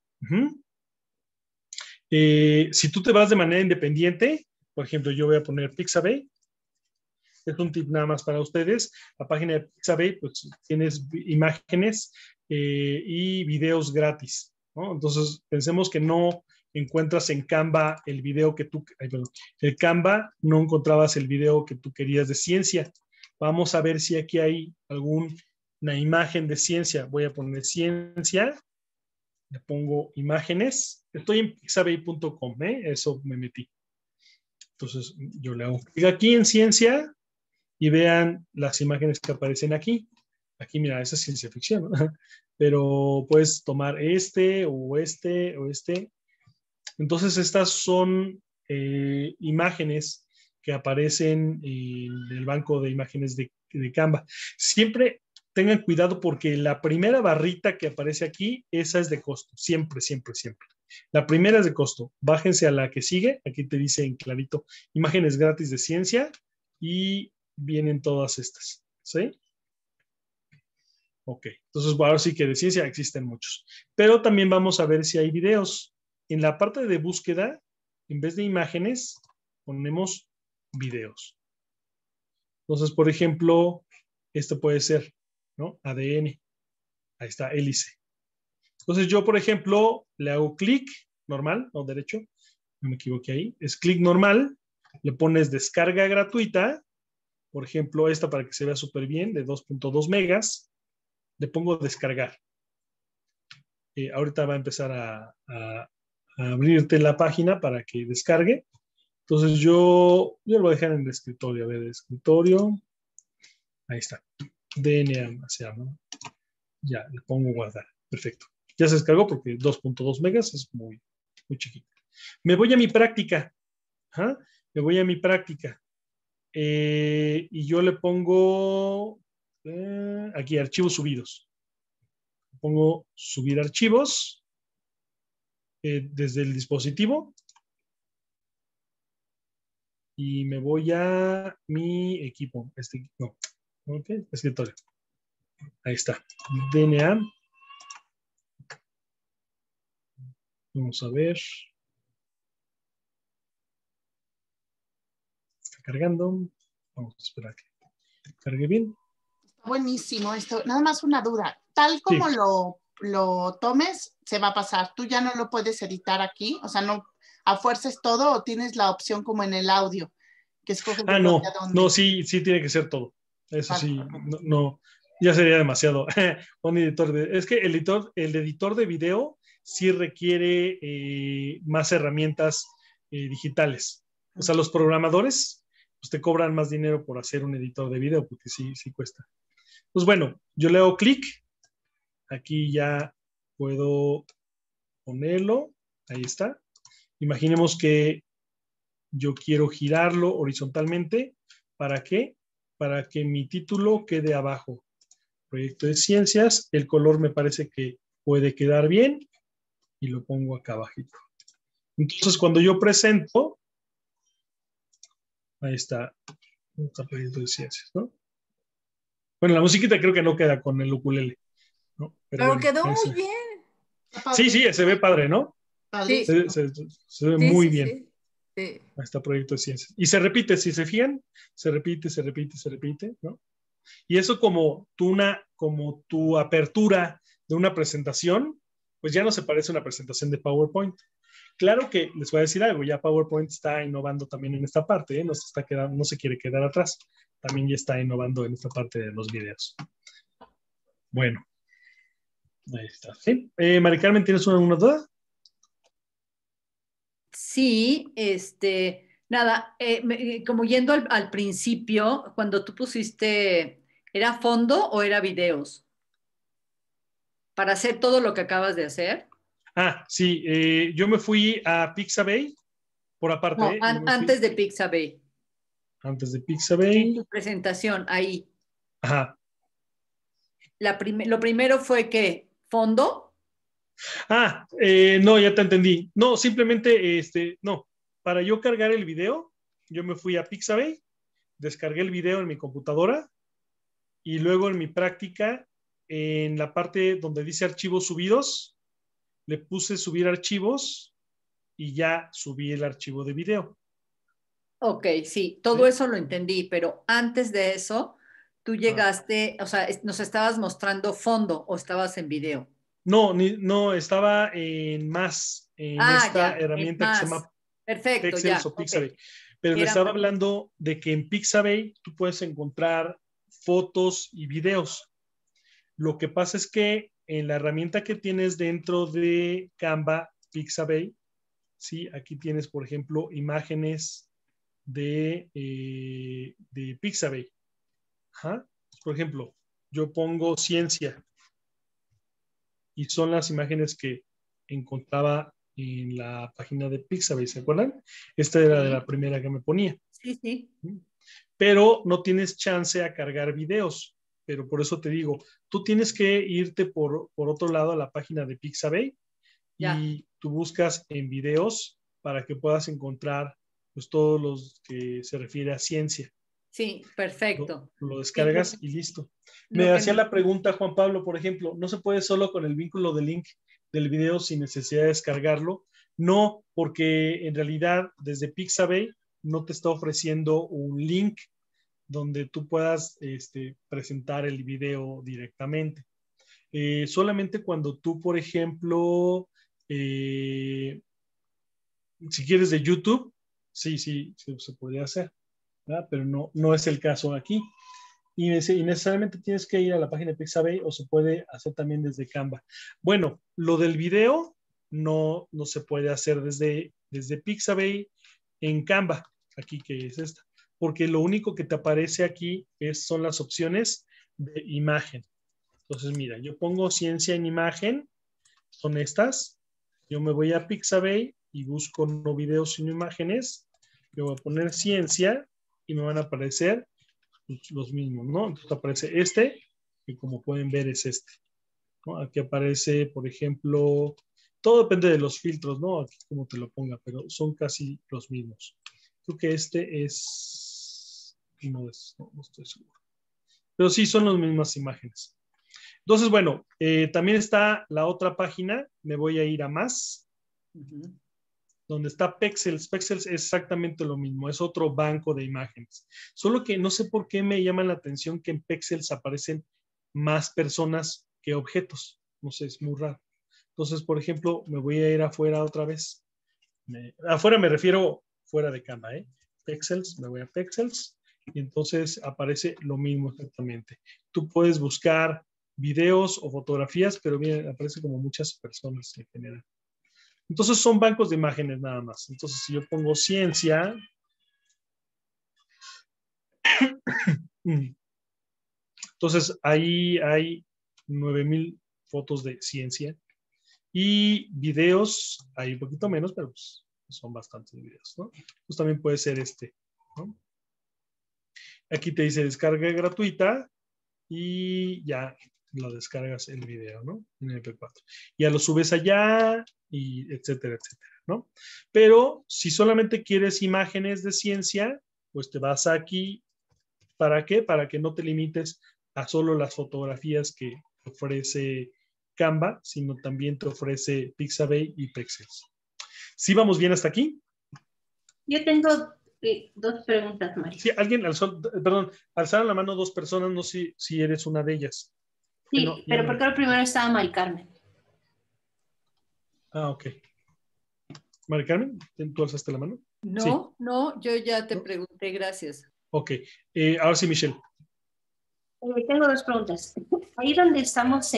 Si tú te vas de manera independiente, por ejemplo, yo voy a poner Pixabay. Es un tip nada más para ustedes. La página de Pixabay, pues tienes imágenes y videos gratis, ¿no? Entonces, pensemos que no encuentras en Canva el video que tú, el Canva no encontrabas el video que tú querías de ciencia. Vamos a ver si aquí hay alguna imagen de ciencia. Voy a poner ciencia, le pongo imágenes. Estoy en pixabay.com, eso me metí. Entonces, yo le hago clic aquí en ciencia y vean las imágenes que aparecen aquí. Aquí, mira, esa es ciencia ficción, ¿no? Pero puedes tomar este o este o este. Entonces, estas son imágenes que aparecen en el banco de imágenes de Canva. Siempre tengan cuidado porque la primera barrita que aparece aquí, esa es de costo. Siempre, siempre, siempre. La primera es de costo. Bájense a la que sigue. Aquí te dice en clarito, imágenes gratis de ciencia y vienen todas estas, ¿sí? Ok, entonces bueno, ahora sí que de ciencia existen muchos. Pero también vamos a ver si hay videos. En la parte de búsqueda, en vez de imágenes, ponemos videos. Entonces, por ejemplo, esto puede ser, ¿no? ADN. Ahí está, hélice. Entonces yo, por ejemplo, le hago clic normal, no derecho, no me equivoqué ahí, es clic normal, le pones descarga gratuita, por ejemplo, esta para que se vea súper bien, de 2.2 megas, le pongo descargar. Ahorita va a empezar a abrirte la página para que descargue. Entonces yo lo voy a dejar en el escritorio. A ver, escritorio. Ahí está. DNA se llama. Ya, le pongo guardar. Perfecto. Ya se descargó porque 2.2 megas es muy, muy chiquito. Me voy a mi práctica. ¿Ah? Me voy a mi práctica. Y yo le pongo aquí archivos subidos. Pongo subir archivos desde el dispositivo y me voy a mi equipo. No, ok, escritorio. Ahí está. DNA. Vamos a ver. Está cargando. Vamos a esperar que cargue bien. Buenísimo esto. Nada más una duda. Tal como Sí. lo tomes, se va a pasar. Tú ya no lo puedes editar aquí. O sea, no a fuerzas todo o tienes la opción como en el audio que escoges de No, dónde a dónde. no, sí tiene que ser todo. Eso Vale, sí, perfecto. no, ya sería demasiado. Un editor es que el editor de video sí requiere más herramientas digitales. O sea, los programadores pues, te cobran más dinero por hacer un editor de video porque sí cuesta. Pues bueno, yo le hago clic. Aquí ya puedo ponerlo. Ahí está. Imaginemos que yo quiero girarlo horizontalmente. ¿Para qué? Para que mi título quede abajo. Proyecto de ciencias. El color me parece que puede quedar bien y lo pongo acá abajito. Entonces, cuando yo presento, ahí está proyecto de ciencias, ¿no? Bueno, la musiquita creo que no queda con el ukulele, ¿no? Pero bueno, quedó muy bien. Está sí, se ve padre, ¿no? padrísimo. Se ve Sí, muy sí, bien. sí. Sí. Ahí está proyecto de ciencias. Y se repite, si se fijan, se repite, ¿no? Y eso como tu apertura de una presentación, pues ya no se parece a una presentación de PowerPoint. Claro que les voy a decir algo, ya PowerPoint está innovando también en esta parte, ¿eh? No se quiere quedar atrás, también ya está innovando en esta parte de los videos. Bueno, ahí está. ¿Sí? Mari Carmen, ¿tienes alguna duda? Sí, nada, como yendo al principio, cuando tú pusiste, ¿era fondo o era videos? Para hacer todo lo que acabas de hacer. Sí, yo me fui a Pixabay, por aparte, No, antes de Pixabay. Antes de Pixabay. En tu presentación, ahí. Ajá. Lo primero fue que, ¿fondo? No, ya te entendí. No, simplemente, no. Para yo cargar el video, yo me fui a Pixabay, descargué el video en mi computadora y luego en mi práctica, en la parte donde dice archivos subidos, le puse subir archivos y ya subí el archivo de video. Ok, sí, todo eso lo entendí, pero antes de eso, tú llegaste, o sea, nos estabas mostrando fondo o estabas en video. No, estaba en esta herramienta que se llama Perfecto, Pexels ya, o Pixabay. okay. Pero le estaba hablando de que en Pixabay tú puedes encontrar fotos y videos. Lo que pasa es que en la herramienta que tienes dentro de Canva, Pixabay, ¿sí? Aquí tienes, por ejemplo, imágenes de Pixabay. Ajá. Por ejemplo, yo pongo ciencia y son las imágenes que encontraba en la página de Pixabay, ¿se acuerdan? Esta era de la primera que me ponía. Sí, sí. Pero no tienes chance a cargar videos. Pero por eso te digo, tú tienes que irte por otro lado a la página de Pixabay y tú buscas en videos para que puedas encontrar pues todos los que se refiere a ciencia. Sí, perfecto. Lo descargas sí, y listo. Me hacía la pregunta Juan Pablo, por ejemplo, ¿no se puede solo con el vínculo de link del video sin necesidad de descargarlo? No, porque en realidad desde Pixabay no te está ofreciendo un link donde tú puedas presentar el video directamente. Solamente cuando tú, por ejemplo, si quieres de YouTube, sí, se podría hacer, ¿verdad? Pero no es el caso aquí. Y necesariamente tienes que ir a la página de Pixabay o se puede hacer también desde Canva. Bueno, lo del video no se puede hacer desde Pixabay en Canva, aquí que es esta, porque lo único que te aparece aquí son las opciones de imagen. Entonces, mira, yo pongo ciencia en imagen, son estas. Yo me voy a Pixabay y busco no videos sino imágenes. Yo voy a poner ciencia y me van a aparecer los mismos, ¿no? Entonces aparece que como pueden ver es ¿no? Aquí aparece, por ejemplo, todo depende de los filtros, ¿no? Aquí como te lo ponga, pero son casi los mismos. Creo que no estoy seguro. Pero sí son las mismas imágenes. Entonces, bueno, también está la otra página, me voy a ir a más, donde está Pexels. Pexels es exactamente lo mismo, es otro banco de imágenes. Solo que no sé por qué me llama la atención que en Pexels aparecen más personas que objetos. No sé, es muy raro. Entonces, por ejemplo, me voy a ir afuera otra vez. Afuera me refiero fuera de Canva, ¿eh? Pexels, me voy a Pexels y entonces aparece lo mismo exactamente. Tú puedes buscar videos o fotografías, pero bien, aparece como muchas personas en general. Entonces son bancos de imágenes nada más. Entonces si yo pongo ciencia, entonces ahí hay 9,000 fotos de ciencia y videos, hay un poquito menos, pero pues son bastantes videos, ¿no? Pues también puede ser ¿no? Aquí te dice descarga gratuita y ya lo descargas el video, ¿no? En MP4. Ya lo subes allá y etcétera, etcétera, ¿no? Pero si solamente quieres imágenes de ciencia, pues te vas aquí. ¿Para qué? Para que no te limites a solo las fotografías que ofrece Canva, sino también te ofrece Pixabay y Pexels. ¿Sí vamos bien hasta aquí? Yo tengo dos preguntas, Mario. Sí, alguien alzó, perdón, alzaron la mano 2 personas, no sé si eres una de ellas. Sí, No, pero no. ¿por qué lo primero estaba Mari Carmen? Ah, ok. Mari Carmen, ¿tú alzaste la mano? No, Sí. no, yo ya te ¿No? pregunté, gracias. Ok. Ahora sí, Michelle. Tengo dos preguntas. Ahí donde estamos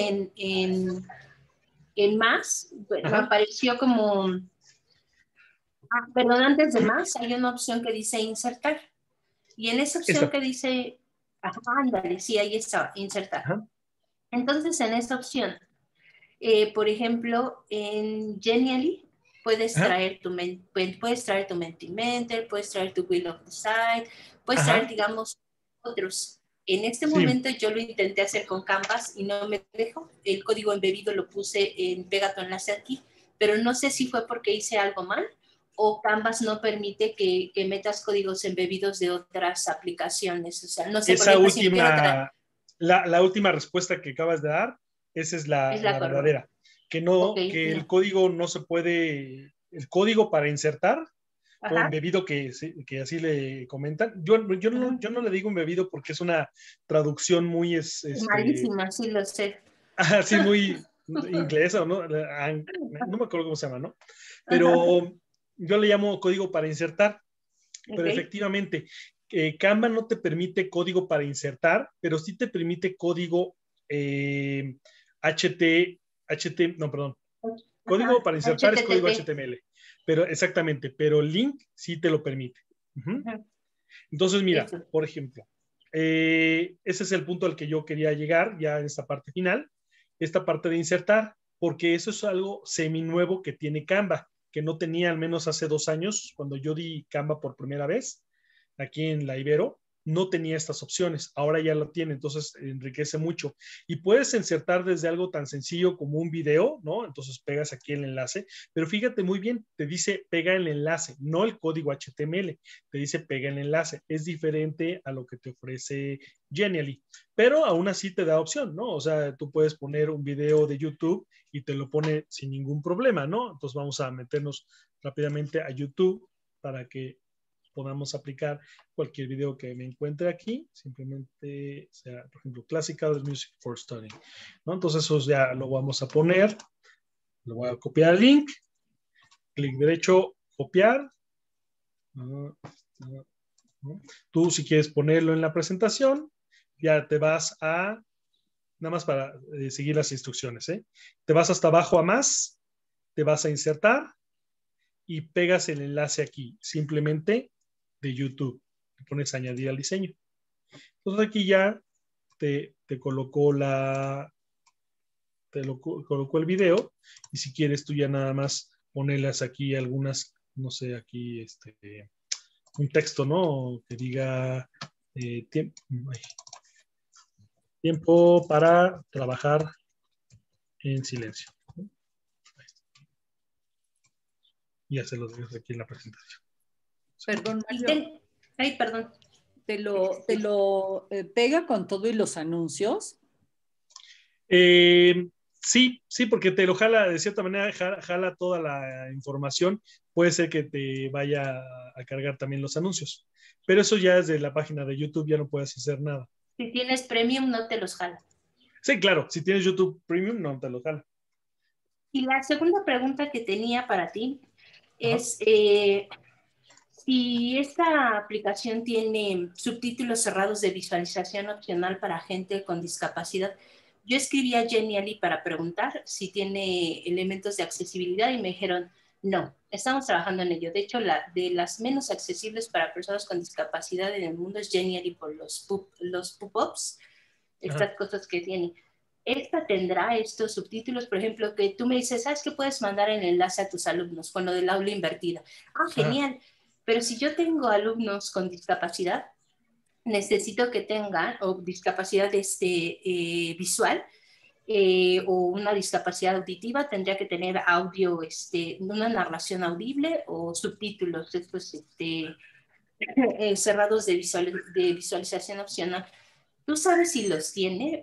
en más, me Ajá. apareció como, perdón, antes de más hay una opción que dice insertar. Y en esa opción Esta. que dice, ándale, sí, ahí está, insertar. Ajá. Entonces, en esta opción, por ejemplo, en Genially puedes Ajá. traer tu Mentimeter, puedes traer tu Wheel of Design, puedes Ajá. traer, digamos, otros. En este Sí. momento yo lo intenté hacer con Canvas y no me dejó. El código embebido lo puse en Pega tu enlace aquí, pero no sé si fue porque hice algo mal o Canvas no permite que metas códigos embebidos de otras aplicaciones. O sea, no sé, por Esa ejemplo, si quiero última, la última respuesta que acabas de dar, esa es la correcta. verdadera. Que no, Okay, que no. el código no se puede, el código para insertar, o Ajá. embebido que así le comentan. Yo no le digo embebido porque es una traducción muy Malísima, sí lo sé. así muy inglesa, ¿no? No me acuerdo cómo se llama, ¿no? Pero yo le llamo código para insertar. Pero Okay. efectivamente, Canva no te permite código para insertar, pero sí te permite código no, perdón. Código para insertar es código HTTP. HTML. Pero exactamente, pero link sí te lo permite. Uh-huh. Entonces, mira, Eso. por ejemplo, ese es el punto al que yo quería llegar ya en esta parte final, esta parte de insertar, porque eso es algo seminuevo que tiene Canva, que no tenía al menos hace 2 años, cuando yo di Canva por primera vez, aquí en la Ibero, no tenía estas opciones, ahora ya lo tiene, entonces enriquece mucho. Y puedes insertar desde algo tan sencillo como un video, ¿no? Entonces pegas aquí el enlace, pero fíjate muy bien, te dice pega el enlace, no el código HTML, te dice pega el enlace, es diferente a lo que te ofrece Genially, pero aún así te da opción, ¿no? O sea, tú puedes poner un video de YouTube y te lo pone sin ningún problema, ¿no? Entonces vamos a meternos rápidamente a YouTube para que podamos aplicar cualquier video que me encuentre aquí, simplemente sea, por ejemplo, Classical Music for Studying, ¿no? Entonces eso ya lo vamos a poner, lo voy a copiar el link, clic derecho, copiar. Tú si quieres ponerlo en la presentación, ya te vas a, nada más para seguir las instrucciones, ¿eh? Te vas hasta abajo a más, te vas a insertar y pegas el enlace aquí, simplemente de YouTube. Le pones añadir al diseño. Entonces aquí ya te colocó colocó el video y si quieres tú ya nada más ponerlas aquí algunas, no sé, aquí un texto, ¿no? Que diga tiempo para trabajar en silencio. Y ya se los dejo aquí en la presentación. Perdón, Mario. Ay, perdón. ¿Te lo pega con todo y los anuncios? Sí, porque te lo jala, de cierta manera, jala toda la información. Puede ser que te vaya a cargar también los anuncios. Pero eso ya desde la página de YouTube ya no puedes hacer nada. Si tienes Premium, no te los jala. Sí, claro, si tienes YouTube Premium, no te lo jala. Y la segunda pregunta que tenía para ti es si esta aplicación tiene subtítulos cerrados de visualización opcional para gente con discapacidad. Yo escribí a Genially para preguntar si tiene elementos de accesibilidad y me dijeron, no, estamos trabajando en ello. De hecho, de las menos accesibles para personas con discapacidad en el mundo es Genially por los pop-ups, estas cosas que tiene. Esta tendrá estos subtítulos, por ejemplo, que tú me dices, ¿sabes qué puedes mandar el enlace a tus alumnos con lo del aula invertida? Ah, genial. Pero si yo tengo alumnos con discapacidad, necesito que tengan o discapacidad visual o una discapacidad auditiva, tendría que tener audio, una narración audible o subtítulos, estos cerrados de visualización opcional. ¿Tú sabes si los tiene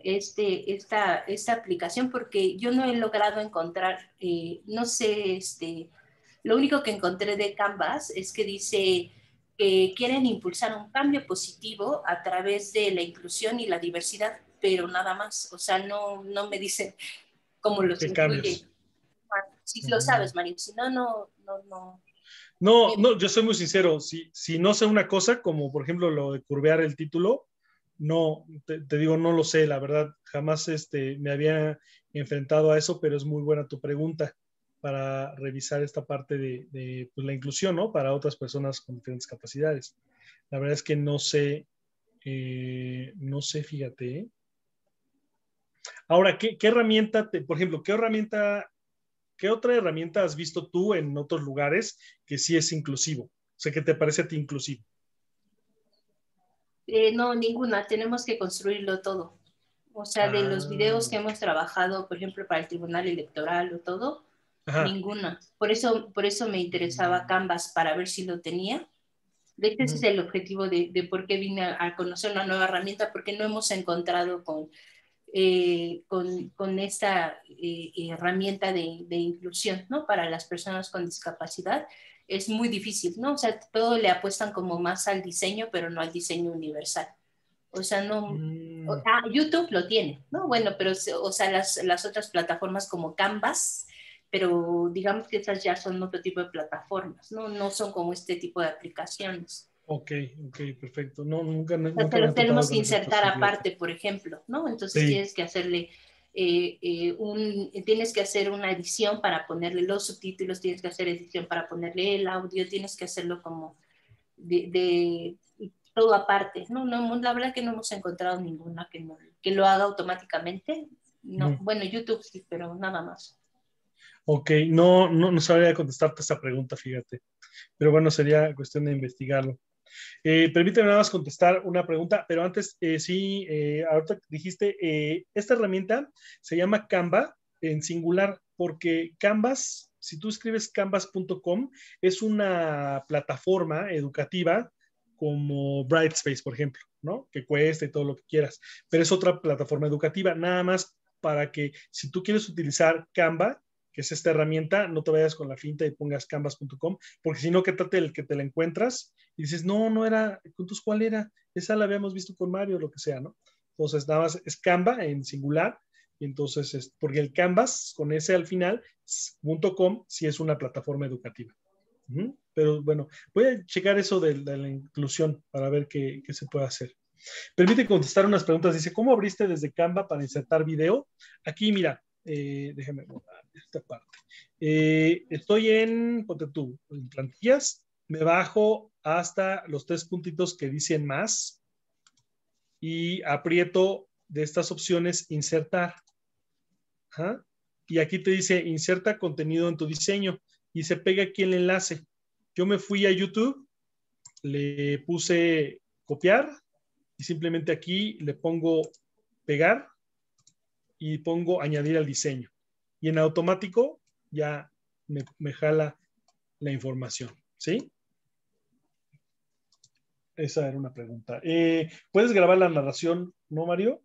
esta aplicación? Porque yo no he logrado encontrar, no sé, Lo único que encontré de Canvas es que dice que quieren impulsar un cambio positivo a través de la inclusión y la diversidad, pero nada más. O sea, no me dicen cómo los ¿Qué incluye. cambios? Si lo sabes, Mario, si no, no. No, yo soy muy sincero. Si no sé una cosa, como por ejemplo lo de curvear el título, no, te digo, no lo sé, la verdad. Jamás me había enfrentado a eso, pero es muy buena tu pregunta para revisar esta parte de pues, la inclusión, ¿no? Para otras personas con diferentes capacidades. La verdad es que no sé, fíjate, ¿eh? Ahora, ¿qué herramienta, por ejemplo, qué otra herramienta has visto tú en otros lugares que sí es inclusivo? O sea, ¿qué te parece a ti inclusivo? No, ninguna. Tenemos que construirlo todo. O sea, de los videos que hemos trabajado, por ejemplo, para el Tribunal Electoral o todo, Ajá. ninguna. Por eso me interesaba Canvas, para ver si lo tenía. De hecho, ese es el objetivo de por qué vine a conocer una nueva herramienta, porque no hemos encontrado con esta herramienta de inclusión, ¿no? Para las personas con discapacidad. Es muy difícil, ¿no? O sea, todo le apuestan como más al diseño, pero no al diseño universal. O sea, no... YouTube lo tiene, ¿no? Bueno, pero, o sea, las otras plataformas como Canvas, pero digamos que esas ya son otro tipo de plataformas, ¿no? No son como este tipo de aplicaciones. Ok, perfecto. No, nunca O sea, me te ha los tenemos tocado que con esa insertar posibilidad. aparte, por ejemplo, ¿no? Entonces Sí. tienes que hacerle tienes que hacer una edición para ponerle los subtítulos, tienes que hacer edición para ponerle el audio, tienes que hacerlo como de todo aparte. No, la verdad que no hemos encontrado ninguna que lo haga automáticamente. No, bueno, YouTube sí, pero nada más. Ok, no sabría contestarte esta pregunta, fíjate. Pero bueno, sería cuestión de investigarlo. Permíteme nada más contestar una pregunta, pero antes, ahorita dijiste, esta herramienta se llama Canva en singular, porque Canvas, si tú escribes canvas.com, es una plataforma educativa como Brightspace, por ejemplo, ¿no? Que cuesta y todo lo que quieras, pero es otra plataforma educativa, nada más para que si tú quieres utilizar Canva, que es esta herramienta, no te vayas con la finta y pongas canvas.com, porque si no, ¿qué tal el que te la encuentras? Y dices, no era, entonces, ¿cuál era? Esa la habíamos visto con Mario, lo que sea, ¿no? Entonces, nada más es Canva en singular, y entonces, porque el Canvas, con ese al final, .com, sí es una plataforma educativa. Pero bueno, voy a checar eso de la inclusión para ver qué se puede hacer. Permite contestar unas preguntas. Dice, ¿cómo abriste desde Canva para insertar video? Aquí, mira, déjame borrar esta parte. Estoy en plantillas, me bajo hasta los 3 puntitos que dicen más y aprieto de estas opciones insertar. ¿Ah? Y aquí te dice inserta contenido en tu diseño y se pega aquí el enlace. Yo me fui a YouTube, le puse copiar y simplemente aquí le pongo pegar y pongo añadir al diseño. Y en automático ya me jala la información, ¿sí? Esa era una pregunta. ¿Puedes grabar la narración, no, Mario?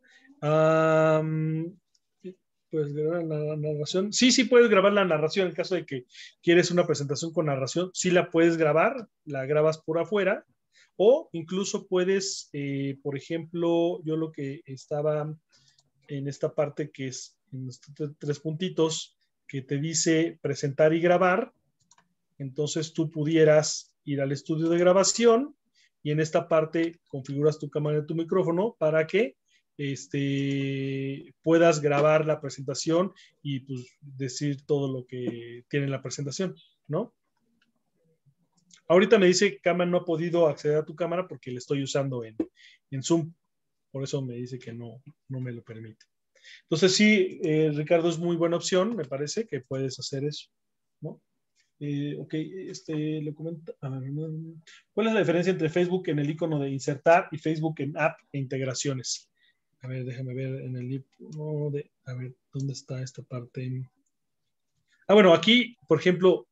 ¿Puedes grabar la narración? Sí, puedes grabar la narración. En caso de que quieres una presentación con narración, sí la puedes grabar, la grabas por afuera. O incluso puedes, por ejemplo, yo lo que estaba en esta parte que es en estos 3 puntitos que te dice presentar y grabar, entonces tú pudieras ir al estudio de grabación y en esta parte configuras tu cámara y tu micrófono para que puedas grabar la presentación y pues decir todo lo que tiene la presentación, ¿no? Ahorita me dice que Cámara no ha podido acceder a tu cámara porque le estoy usando en Zoom. Por eso me dice que no me lo permite. Entonces sí, Ricardo, es muy buena opción, me parece que puedes hacer eso, ¿no? Ok, le comento. ¿Cuál es la diferencia entre Facebook en el icono de insertar y Facebook en app e integraciones? A ver, déjame ver en el icono de, a ver, ¿dónde está esta parte? Bueno, aquí, por ejemplo,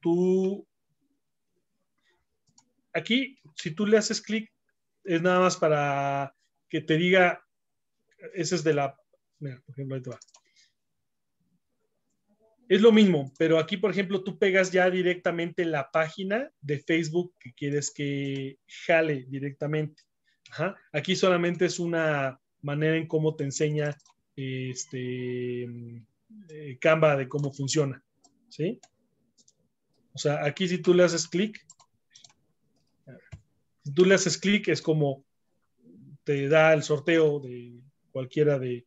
aquí, si tú le haces clic, es nada más para que te diga, ese es de la, mira, por ejemplo, ahí te va. Es lo mismo, pero aquí, por ejemplo, tú pegas ya directamente la página de Facebook que quieres que jale directamente. Ajá. Aquí solamente es una manera en cómo te enseña Canva de cómo funciona. ¿Sí? O sea, aquí si tú le haces clic, es como te da el sorteo de cualquiera de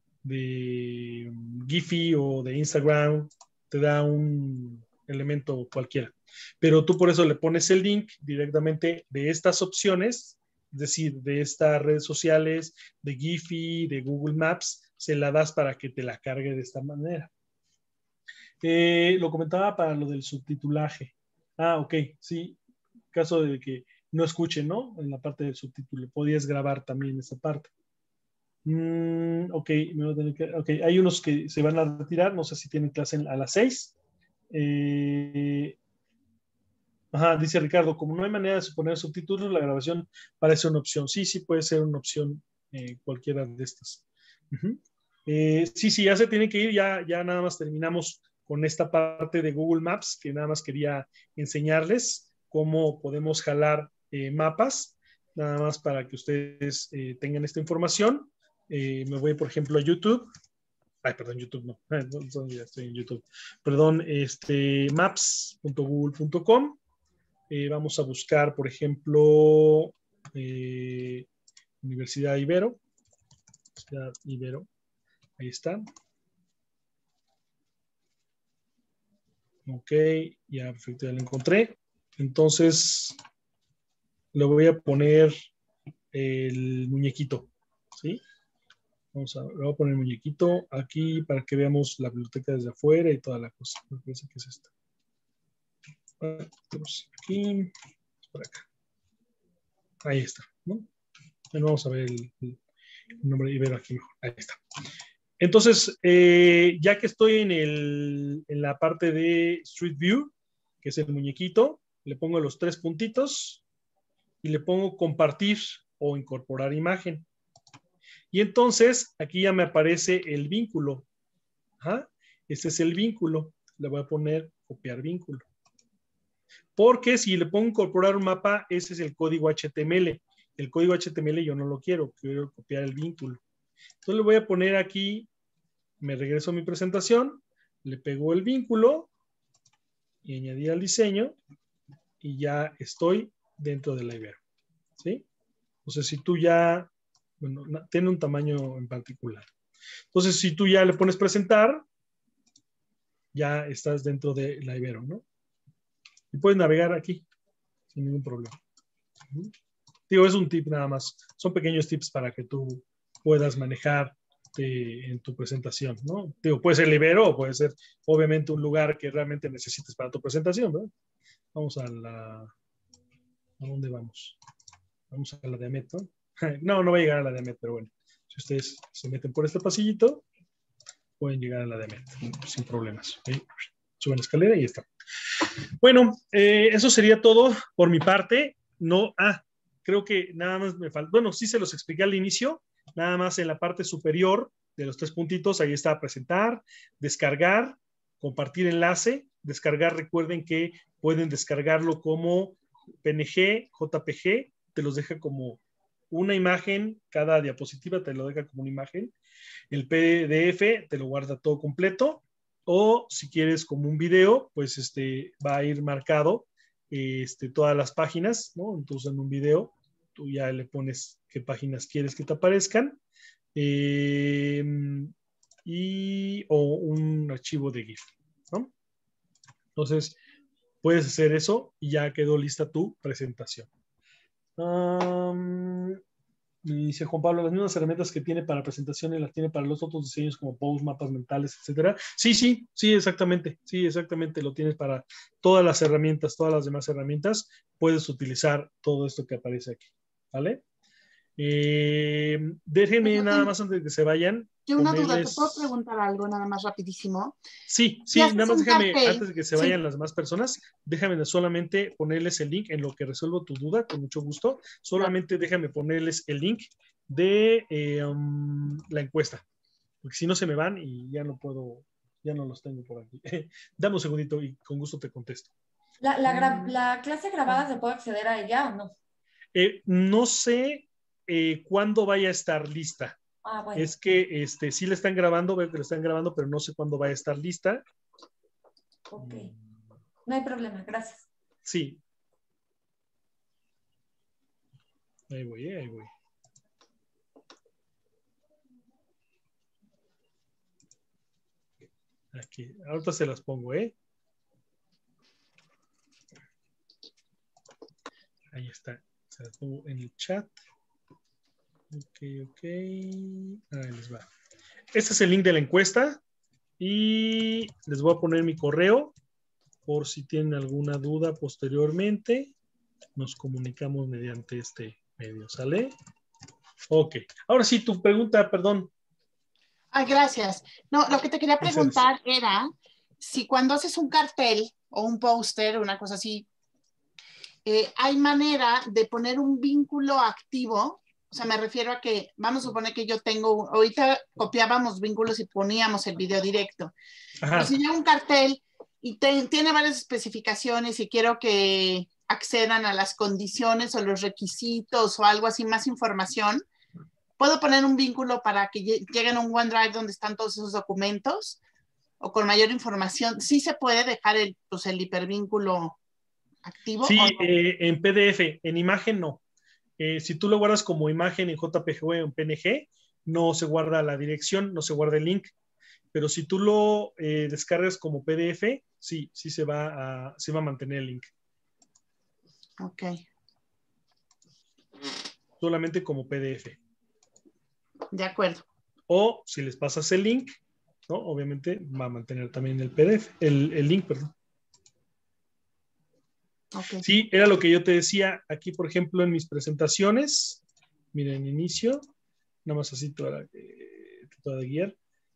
Giphy o de Instagram, te da un elemento cualquiera. Pero tú por eso le pones el link directamente de estas opciones, es decir, de estas redes sociales, de Giphy, de Google Maps, se la das para que te la cargue de esta manera. Lo comentaba para lo del subtitulaje. Ok, sí, caso de que no escuchen, ¿no? En la parte del subtítulo, podías grabar también esa parte. Ok, hay unos que se van a retirar, no sé si tienen clase a las 6. Dice Ricardo, como no hay manera de suponer subtítulos, la grabación parece una opción. Sí, puede ser una opción cualquiera de estas. Sí, ya se tiene que ir, ya nada más terminamos con esta parte de Google Maps, que nada más quería enseñarles cómo podemos jalar mapas, nada más para que ustedes tengan esta información. Me voy, por ejemplo, a YouTube. Perdón, YouTube no. Ya estoy en YouTube. Perdón, maps.google.com. Vamos a buscar, por ejemplo, Universidad Ibero. Universidad Ibero. Ahí está. Ok, ya perfecto, ya lo encontré. Entonces, le voy a poner el muñequito. ¿Sí? Le voy a poner el muñequito aquí para que veamos la biblioteca desde afuera y toda la cosa. Me parece que es esta. Tenemos aquí, por acá. Ahí está, ¿no? Bueno, vamos a ver el nombre Ibero aquí mejor. Ahí está. Entonces, ya que estoy en la parte de Street View, que es el muñequito, le pongo los 3 puntitos y le pongo compartir o incorporar imagen. Y entonces, aquí ya me aparece el vínculo. Este es el vínculo. Le voy a poner copiar vínculo. Porque si le pongo incorporar un mapa, ese es el código HTML. El código HTML yo no lo quiero copiar el vínculo. Entonces le voy a poner aquí, me regreso a mi presentación, le pego el vínculo y añadir al diseño y ya estoy dentro de la Ibero. ¿Sí? Entonces si tú ya, bueno, tiene un tamaño en particular. Entonces si tú ya le pones presentar, ya estás dentro de la Ibero, ¿no? Y puedes navegar aquí sin ningún problema. Digo, es un tip nada más. Son pequeños tips para que tú puedas manejar en tu presentación, ¿no? Digo, puede ser Ibero o puede ser, obviamente, un lugar que realmente necesites para tu presentación, ¿no? Vamos a la... ¿A dónde vamos? Vamos a la de Amet, ¿no? No va a llegar a la de Amet, pero bueno. Si ustedes se meten por este pasillito, pueden llegar a la de Amet sin problemas. ¿Sí? Suben la escalera y ya está. Bueno, eso sería todo por mi parte. No, creo que nada más me falta. Bueno, sí se los expliqué al inicio. Nada más en la parte superior de los 3 puntitos, ahí está presentar, descargar, compartir enlace. Descargar, recuerden que pueden descargarlo como PNG, JPG, te los deja como una imagen, cada diapositiva te lo deja como una imagen. El PDF te lo guarda todo completo. O si quieres como un video, pues va a ir marcado todas las páginas, ¿no? Entonces en un video tú ya le pones qué páginas quieres que te aparezcan o un archivo de GIF, ¿no? Entonces puedes hacer eso y ya quedó lista tu presentación. Me dice Juan Pablo, las mismas herramientas que tiene para presentaciones las tiene para los otros diseños como posts, mapas mentales, etcétera. Sí, exactamente. Sí, exactamente. Lo tienes para todas las herramientas, todas las demás herramientas. Puedes utilizar todo esto que aparece aquí. ¿Vale? Déjenme nada más antes de que se vayan. Yo una duda, ¿te puedo preguntar algo nada más rapidísimo? Sí, nada más déjame, antes de que se vayan las demás personas, déjame solamente ponerles el link en lo que resuelvo tu duda, con mucho gusto. Solamente déjame ponerles el link de la encuesta, porque si no se me van y ya no puedo ya no los tengo por aquí. Dame un segundito y con gusto te contesto. ¿La clase grabada se puede acceder a ella o no? No sé cuándo vaya a estar lista. Ah, bueno. Es que sí la están grabando, veo que la están grabando, pero no sé cuándo vaya a estar lista. Ok. No hay problema, gracias. Sí. Ahí voy, ahí voy. Aquí, ahorita se las pongo, Ahí está. Se las pongo en el chat. Ok. Ahí les va. Este es el link de la encuesta y les voy a poner mi correo por si tienen alguna duda posteriormente. Nos comunicamos mediante este medio, ¿sale? Ok. Ahora sí, tu pregunta, perdón. Gracias. No, lo que te quería preguntar era si cuando haces un cartel o un póster, una cosa así, hay manera de poner un vínculo activo. O sea, me refiero a que, vamos a suponer que yo tengo, ahorita copiábamos vínculos y poníamos el video directo. Pero si yo un cartel y tiene varias especificaciones y quiero que accedan a las condiciones o los requisitos o algo así, más información, ¿puedo poner un vínculo para que lleguen a un OneDrive donde están todos esos documentos? O con mayor información, ¿sí se puede dejar el hipervínculo activo? Sí, ¿o no? en PDF, en imagen no. Si tú lo guardas como imagen en JPG o en PNG, no se guarda la dirección, no se guarda el link. Pero si tú lo descargas como PDF, sí se va a mantener el link. Ok. Solamente como PDF. De acuerdo. O si les pasas el link, ¿no? Obviamente va a mantener también el PDF, el link, perdón. Okay. Sí, era lo que yo te decía aquí, por ejemplo, en mis presentaciones. Miren, inicio. Nada más así toda de guiar.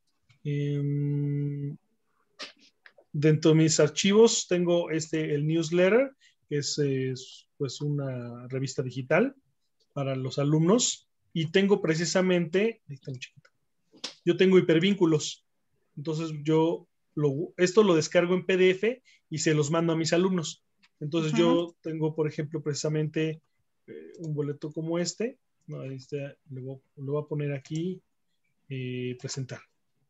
Dentro de mis archivos tengo el newsletter, que es pues una revista digital para los alumnos. Y tengo precisamente, ahí está muy chiquito. Yo tengo hipervínculos. Entonces esto lo descargo en PDF y se los mando a mis alumnos. Entonces yo tengo, por ejemplo, precisamente un boleto como este. No, lo voy a poner aquí, presentar.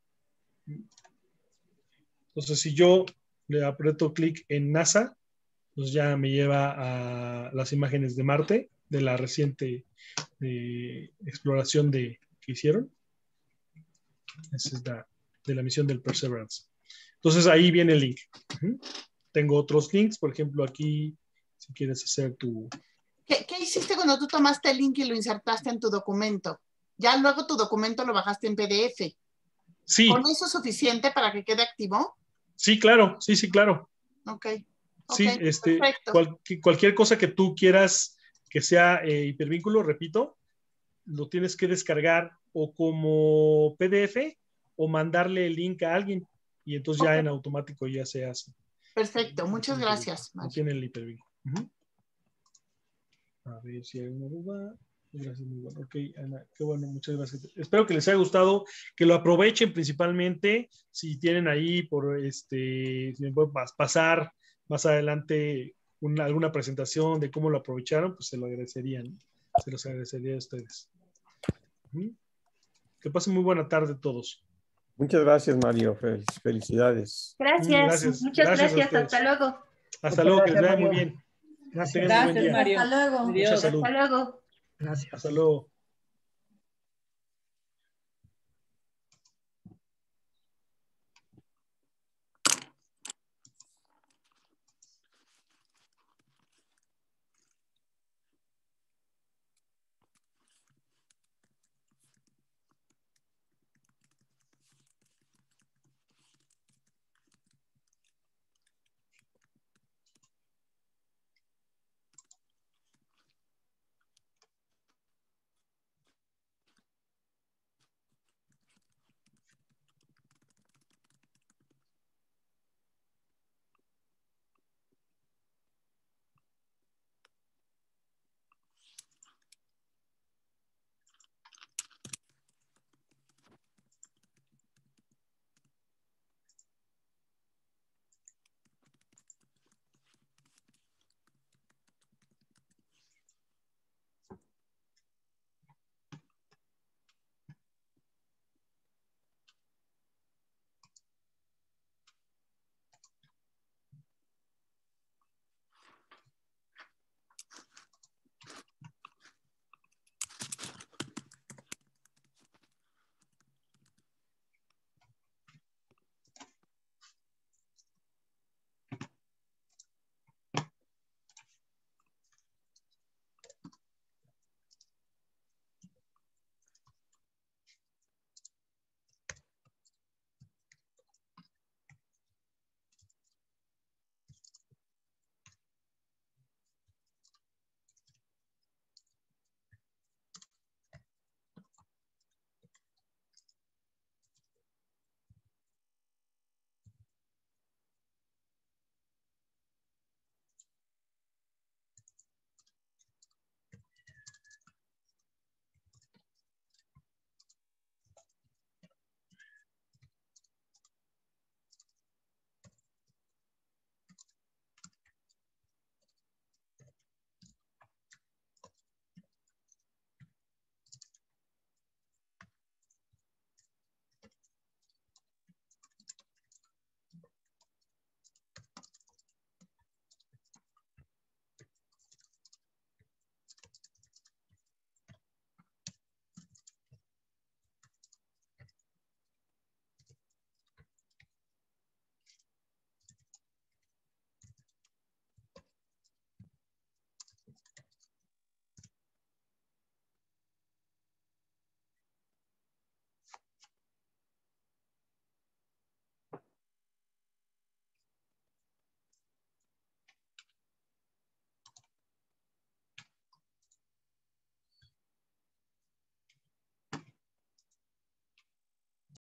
Entonces si yo le aprieto clic en NASA, pues ya me lleva a las imágenes de Marte, de la reciente exploración que hicieron. Esa es de la misión del Perseverance. Entonces ahí viene el link. Tengo otros links, por ejemplo, aquí, si quieres hacer tu... ¿Qué hiciste cuando tú tomaste el link y lo insertaste en tu documento? Ya luego tu documento lo bajaste en PDF. Sí. ¿Con eso es suficiente para que quede activo? Sí, claro. Sí, claro. Ok. Sí, perfecto. Cualquier cosa que tú quieras que sea hipervínculo, repito, lo tienes que descargar o como PDF o mandarle el link a alguien y entonces ya en automático ya se hace. Perfecto, muchas gracias. No tiene el hipervínculo. A ver si hay una duda. Gracias, muy bueno. Ok, Ana, qué bueno, muchas gracias. Espero que les haya gustado, que lo aprovechen principalmente si tienen ahí si me pueden pasar más adelante alguna presentación de cómo lo aprovecharon, pues se lo agradecerían. Se los agradecería a ustedes. Que pasen muy buena tarde todos. Muchas gracias, Mario. Felicidades. Gracias. Muchas gracias. Hasta luego. Hasta luego, que les vaya muy bien. Gracias. Gracias, Mario. Hasta luego. Adiós. Mucha salud. Hasta luego. Gracias. Hasta luego.